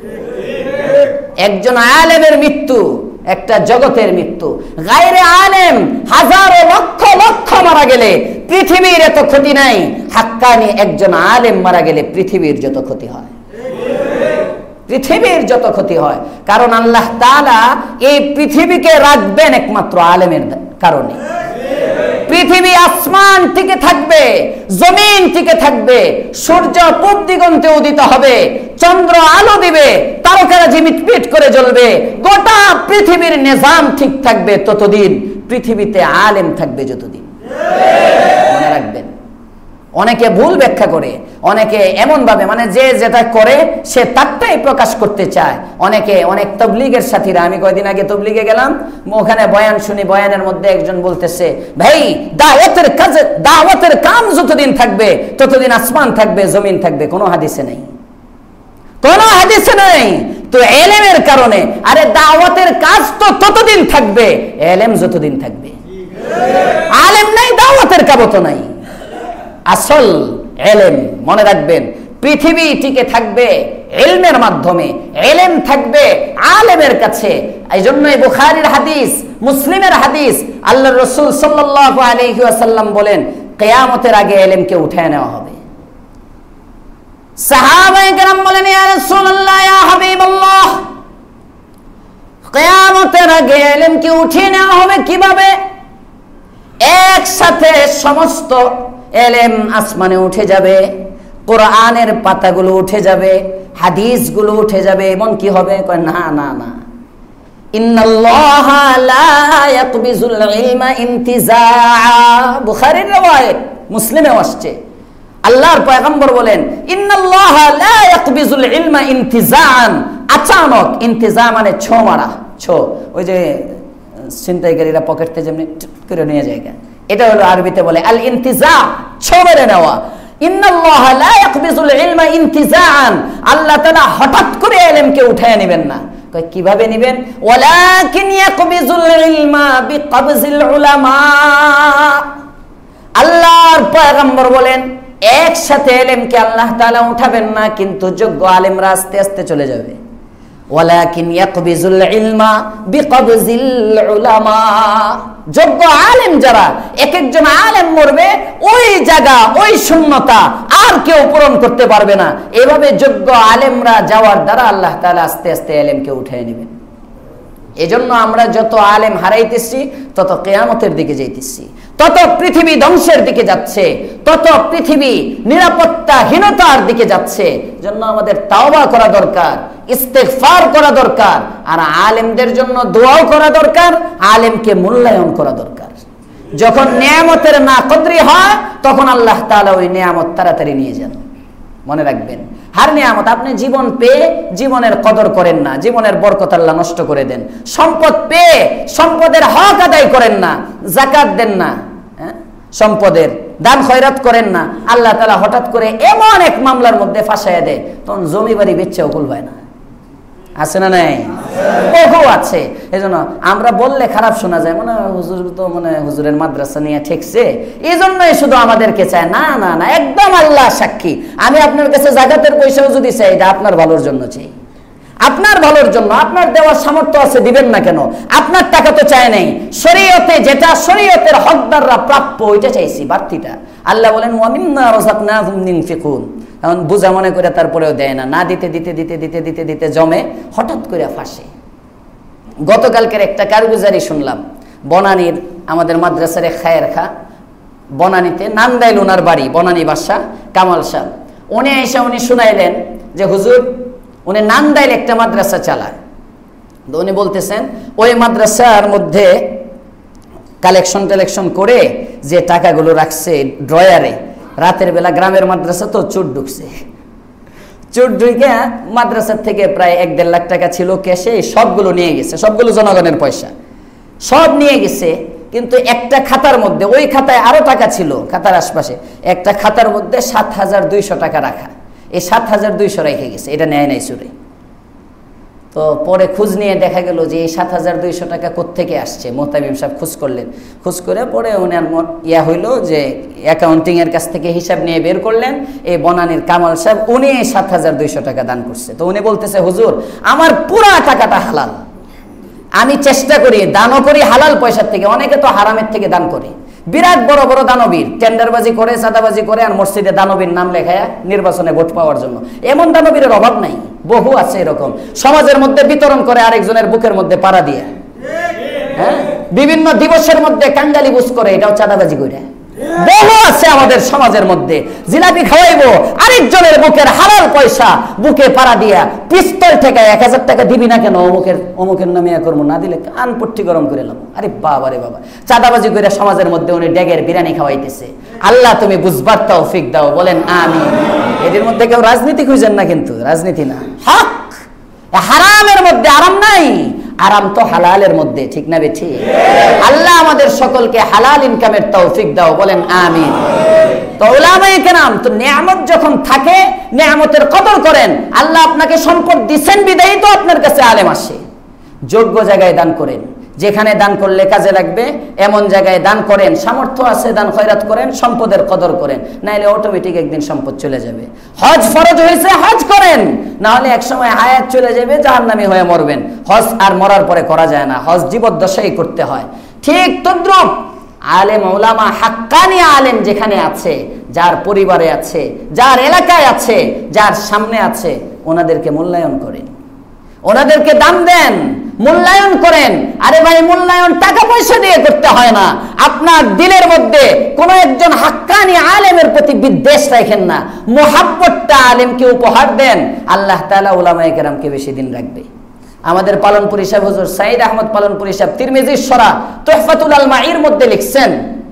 S1: একজন আলেমের মৃত্যু একটা জগতের মৃত্যু। গায়রে আলেম হাজারো লক্ষ লক্ষ মারা গেলে পৃথিবীর এত ক্ষতি নাই, হাক্কানি একজন আলেম মারা গেলে পৃথিবীর যত ক্ষতি হয়, পৃথিবীর যত ক্ষতি হয়। কারণ আল্লাহ তাআলা এই পৃথিবীকে রাখবেন একমাত্র আলেমের কারণে। পৃথিবী আসমান টিকে থাকবে, জমিন টিকে থাকবে, সূর্য পূব দিগন্তে উদিত হবে, চন্দ্র আলো দিবে, তারকারা ঝিমিটমিট করে জ্বলবে, গোটা পৃথিবীর নিজাম ঠিক থাকবে ততদিন, পৃথিবীতে আলেম থাকবে যতদিন। মনে রাখবেন, অনেকে ভুল ব্যাখ্যা করে, অনেকে এমন ভাবে মানে যে যেটা করে সে তারটাই প্রকাশ করতে চায়। অনেকে অনেক তবলিগের সাথীরা, আমি কয়েকদিন আগে তবলিগে গেলাম, ওখানে বয়ান শুনি, বয়ানের মধ্যে একজন বলতেছে, ভাই দাওয়াতের কাজ, দাওয়াতের কাম যতদিন থাকবে ততদিন আসমান থাকবে, জমিন থাকবে। কোনো হাদিসে নেই, কোনো হাদিসে নেই। তো এলেমের কারণে, আরে দাওয়াতের কাজ তো ততদিন থাকবে এলেম যতদিন থাকবে। আলেম নাই, দাওয়াতের কাজ তো নাই। আসল এলেম, মনে রাখবেন, পৃথিবী টিকে থাকবে ইলমের মাধ্যমে, এলেম থাকবে আলেমের কাছে। এই জন্যই বুখারীর হাদিস, মুসলিমের হাদিস, আল্লাহর রাসূল সাল্লাল্লাহু আলাইহি ওয়াসাল্লাম বলেন, কিয়ামতের আগে এলেমকে উঠায় নেওয়া হবে। সাহাবায়ে কেরাম বলেন, ইয়া রাসূলুল্লাহ, ইয়া হাবিবাল্লাহ, কিয়ামতের আগে এলেমকে উঠিয়ে নেওয়া হবে কিভাবে? একসাথে সমস্ত এলেম আসমানে উঠে যাবে, কোরআনের পাতাগুলো উঠে যাবে, হাদিসগুলো উঠে যাবে, এবং কি হবে? কয় না না না, ইন্নাল্লাহা লা ইয়াকবিজুল ইলমা ইনতিজাআ। বুখারীর riwayat, মুসলিমেও আসছে। আল্লাহর পয়গম্বর বলেন, ইন্নাল্লাহা লা ইয়াকবিজুল ইলমা ইনতিজাআন, আচানক। ইনতিজা মানে ছো মারা, ছো, ওই যে ছিনতাইকারীরা পকেট থেকে যেমনি করে নিয়ে যায়, এটা হলো আরবিতে বলে আল ইনতিজা, ছো মেরে নেওয়া। ইন্নাল্লাহা লা ইয়াকবিজুল ইলমা ইনতিজাআন, আল্লাহ তাআলা হঠাৎ করে ইলমকে উঠায় নেবেন না। কয় কিভাবে নেবেন? ওয়ালাকিন ইয়াকবিজুল ইলমা বিকবজিল উলামা। আল্লাহর পয়গম্বর বলেন, একসাথে ইলমকে আল্লাহ তাআলা উঠাবেন না, কিন্তু যোগ্য আলেমরা আস্তে আস্তে চলে যাবে। ওয়ালাকিন ইয়াকবিজুল ইলমা বিকবজিল উলামা। যোগ্য আলেম যারা, এক একজন আলেম মরবে, ওই জায়গা, ওই শূন্যতা আর কেউ পূরণ করতে পারবে না। এভাবে যোগ্য আলেমরা যাওয়ার দ্বারা আল্লাহ তাআলা আস্তে আস্তে আলেমকে উঠিয়ে নেবেন। এজন্য আমরা যত আলেম হারাইতেছি, তত কিয়ামতের দিকে যাইতেছি, তত পৃথিবী ধ্বংসের দিকে যাচ্ছে, তত পৃথিবী নিরাপত্তাহীনতার দিকে যাচ্ছে। জন্য আমাদের তাওবা করা দরকার, ইস্তেগফার করা দরকার, আর আলেমদের জন্য দোয়াও করা দরকার, আলেমকে মূল্যায়ন করা দরকার। যখন নিয়ামতের নাকদরি হয়, তখন আল্লাহ তাআলা ওই নিয়ামত তাড়াতাড়ি নিয়ে যান। মনে রাখবেন, হার নিয়ামত, আপনি জীবন পেয়ে জীবনের কদর করেন না, জীবনের বরকত আল্লাহ নষ্ট করে দেন। সম্পদ পেয়ে সম্পদের হক আদায় করেন না, যাকাত দেন না, সম্পদের দান খয়রাত করেন না, আল্লাহ তাআলা হঠাৎ করে এমন এক মামলার মধ্যে ফাঁসাইয়া দেয়, তখন জমি বাড়ি বেচেও কুল হয় না। আছে না নাই? বহু আছে। এই জন্য আমরা বললে খারাপ শোনা যায়, মানে হুজুর তো মানে হুজুরের মাদ্রাসা নিয়ে ঠেকছে, এই জন্যই শুধু আমাদেরকে চায়। না না না, একদম আল্লাহ সাক্ষী, আমি আপনার কাছে জাকাতের পয়সাও যদি চাই, এটা আপনার ভালোর জন্য চাই, আপনার ভালোর জন্য। আপনার দেওয়ার সামর্থ্য আছে, দিবেন না কেন? আপনার টাকা তো চায় নাই, শরীয়তে যেটা শরীয়তের হকদাররা প্রাপ্য ওইটা চাইছি, বাড়তিটা। আল্লাহ বলেন, ওয়া মিম্মা রাযাকনাহুম ইউনফিকুন। এখন বুঝা মনে করে তারপরেও দেয় না, না দিতে দিতে দিতে দিতে দিতে দিতে জমে, হঠাৎ করে ফাঁসে। গতকালকের একটা কারগুজারি শুনলাম, বনানীর আমাদের মাদ্রাসার খায়ের খা, বনানীতে নান্দাইল ওনার বাড়ি, বনানী বাদশা কামাল শাহ। উনি এসে উনি শুনাইলেন যে হুজুর উনি নান্দাইল একটা মাদ্রাসা চালায়। তো উনি বলতেছেন ওই মাদ্রাসার মধ্যে কালেকশন টালেকশন করে যে টাকাগুলো রাখছে ড্রয়ারে, রাতের বেলা গ্রামের মাদ্রাসা তো চোর ঢুকছে, চোর ঢুকে মাদ্রাসার থেকে প্রায় এক দেড় লাখ টাকা ছিল ক্যাশে, সবগুলো নিয়ে গেছে, সবগুলো জনগণের পয়সা, সব নিয়ে গেছে। কিন্তু একটা খাতার মধ্যে, ওই খাতায় আরো টাকা ছিল খাতার আশপাশে, একটা খাতার মধ্যে সাত হাজার দুইশো টাকা রাখা, এই সাত হাজার দুইশো রেখে গেছে, এটা নেয় নাই চুরে। তো পরে খোঁজ নিয়ে দেখা গেল যে এই সাত হাজার দুইশো টাকা কোত্থেকে আসছে। মোহতামিম সাহেব খোঁজ করলেন, খোঁজ করে পরে ওনার ইয়া হইল যে অ্যাকাউন্টিং এর কাছ থেকে হিসাব নিয়ে বের করলেন, এই বনানীর কামাল সাহেব উনি এই সাত হাজার দুইশো টাকা দান করছে। তো উনি বলতেছে হুজুর আমার পুরা টাকাটা হালাল, আমি চেষ্টা করি দানও করি হালাল পয়সার থেকে, অনেকে তো হারামের থেকে দান করে। বিরাট বড় বড় দানবীর টেন্ডারবাজি করে, চাঁদাবাজি করে, আর মসজিদে দানবীর নাম লেখায় নির্বাচনে ভোট পাওয়ার জন্য, এমন দানবীরের অভাব নাই, বহু আছে এরকম। সমাজের মধ্যে বিতরণ করে আরেকজনের বুকের মধ্যে পাড়া দিয়ে, হ্যাঁ, বিভিন্ন দিবসের মধ্যে কাঙ্গালি বুঝ করে, এটাও চাঁদাবাজি করে, বহু আছে আমাদের সমাজের মধ্যে। জিলাপি খাওয়াইবো আরেকজনের বুকের হালাল পয়সা বুকে পাড়া দিয়া, পিস্তল থেকে এক হাজার টাকা দিবি না কেন, অমুকের অমুকের নামে করবো, না দিলে কান পট্টি গরম করে এলাম। আরে বাবা রে বাবা, চাঁদাবাজি করে সমাজের মধ্যে উনি ড্যাগের বিরিয়ানি খাওয়াইতেছে। আল্লাহ তুমি বুঝবার তৌফিক দাও, বলেন আমিন। এদের মধ্যে কেউ রাজনীতি খুঁজেন না, কিন্তু রাজনীতি না, হক। হারামের মধ্যে আরাম নাই, আরাম তো হালালের মধ্যে, ঠিক না বেঠি? আল্লাহ আমাদের সকলকে হালাল ইনকামের তৌফিক দাও, বলেন আমিন। তো উলামায়ে কেরাম তো নিয়ামত যখন থাকে নিয়ামতের কদর করেন। আল্লাহ আপনাকে সম্পদ দিচ্ছেন বিদায়ী তো আপনার কাছে আলেম আসে। যোগ্য জায়গায় দান করেন, যেখানে দান করলে কাজে লাগবে এমন জায়গায় দান করেন। সামর্থ্য আছে দান খয়রাত করেন, সম্পদের কদর করেন, নাহলে অটোমেটিক একদিন সম্পদ চলে যাবে। হজ ফরজ হয়েছে হজ করেন, না হলে একসময় হায়াত চলে যাবে, জাহান্নামী হয়ে মরবেন। হজ আর মরার পরে করা যায় না, হজ জীবদ্দশাই করতে হয়। ঠিক তদ্রুপ আলেম উলামা হাক্কানি আলেম যেখানে আছে, যার পরিবারে আছে, যার এলাকায় আছে, যার সামনে আছে, ওনাদেরকে মূল্যায়ন করেন, ওনাদেরকে দাম দেন, মূল্যায়ন করেন। আরে ভাই, মূল্যায়ন টাকা পয়সা দিয়ে করতে হয় না। আপনার দিলের মধ্যে কোন একজন হাক্কানি আলেমের প্রতি বিদ্বেষ রাখেন না, মোহাব্বতটা আলেমকে উপহার দেন, আল্লাহ তাআলা উলামায়ে কেরামকে বেশি দিন রাখবে। আমাদের পালনপুরি সাহেব হুজুর সাইদ আহমদ পালনপুরি সাহেব তিরমিজির শরা তুহফাতুল আলমাইর মধ্যে লিখছেন,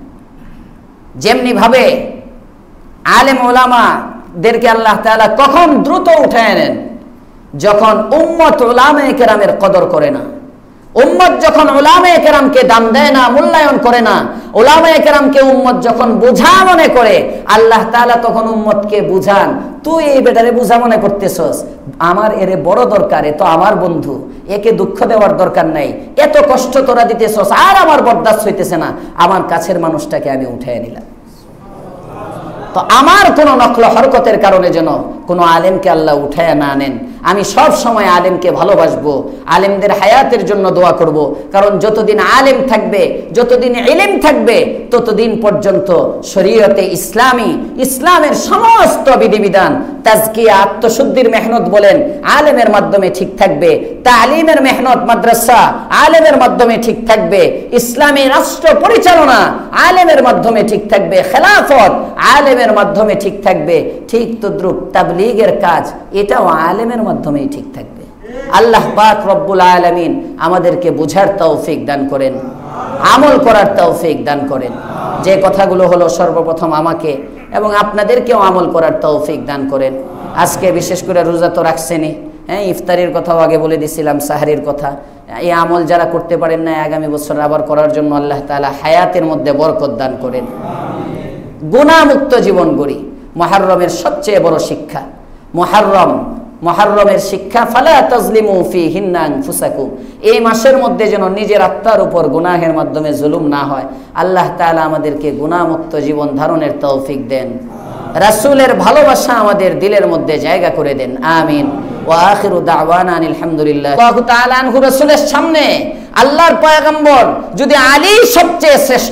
S1: যেমনি ভাবে আলেম উলামাদেরকে আল্লাহ তাআলা কখন দ্রুত উঠায় নেন, যখন উম্মত উলামায়ে কেরামের কদর করে না, উম্মত যখন উলামায়ে কেরামকে দাম দেয় না, মূল্যায়ন করে না, উলামায়ে কেরামকে উম্মত যখন বোঝা মনে করে, আল্লাহ তাআলা তখন উম্মতকে বুঝান, তুই এই বেটারে বুঝা মনে করতেছস, আমার এরে বড় দরকার, এ তো আমার বন্ধু, একে দুঃখ দেওয়ার দরকার নাই, এত কষ্ট তোরা দিতেছস, আর আমার বরদাস্ত হইতেছে না, আমার কাছের মানুষটাকে আমি উঠায় নিলাম। তো আমার কোন নকল হরকতের কারণে যেন কোনো আলেমকে আল্লাহ উঠায় না নেন। আমি সব সময় আলেমকে ভালোবাসবো, আলেমদের হায়াতের জন্য দোয়া করব, কারণ যতদিন আলেম থাকবে, যতদিন ইলম থাকবে, ততদিন পর্যন্ত শরীয়তে ইসলামী, ইসলামের সমস্ত বিধিবিধান, তাজকিয়া, আত্মশুদ্ধির মেহনত বলেন আলেমের মাধ্যমে ঠিক থাকবে, তালিমের মেহনত মাদ্রাসা আলেমের মাধ্যমে ঠিক থাকবে, ইসলামী রাষ্ট্র পরিচালনা আলেমের মাধ্যমে ঠিক থাকবে, খেলাফত আলেমের মাধ্যমে ঠিক থাকবে, ঠিক তদ্রুপ তাবলীগের কাজ এটাও আলেমের মাধ্যমেই ঠিক থাকবে। আল্লাহ পাক রব্বুল আলামিন আমাদেরকে বুঝার তৌফিক দান করেন, আমল করার তৌফিক দান করেন। যে কথাগুলো হলো সর্বপ্রথম আমাকে এবং আপনাদেরকেও আমল করার তৌফিক দান করেন। আজকে বিশেষ করে রোজা তো রাখছেনই, হ্যাঁ, ইফতারির কথাও আগে বলে দিছিলাম, সাহারির কথা। এই আমল যারা করতে পারেন না, আগামী বছর আবার করার জন্য আল্লাহ তাআলা হায়াতের মধ্যে বরকত দান করেন, গুনাহমুক্ত জীবন গড়ি। মুহররমের সবচেয়ে বড় শিক্ষা মুহররম, মুহররমের শিক্ষা ফালা তাজলিমু ফীহিন্না আনফুসাকুম। এই মাসের মধ্যে যেন নিজের আত্মার উপর গুনাহের মাধ্যমে জুলুম না হয়। আল্লাহ তাআলা আমাদেরকে গুনাহমুক্ত জীবন ধারণের তৌফিক দেন, রাসূলের ভালোবাসা আমাদের দিলের মধ্যে জায়গা করে দেন, আমিন। ওয়া আখিরু দাওয়ানা আনিল হামদুলিল্লাহ। আল্লাহু তাআলা আনহু রাসূলের সামনে আল্লাহর পয়গম্বর যদি আলী সবচেয়ে শ্রেষ্ঠ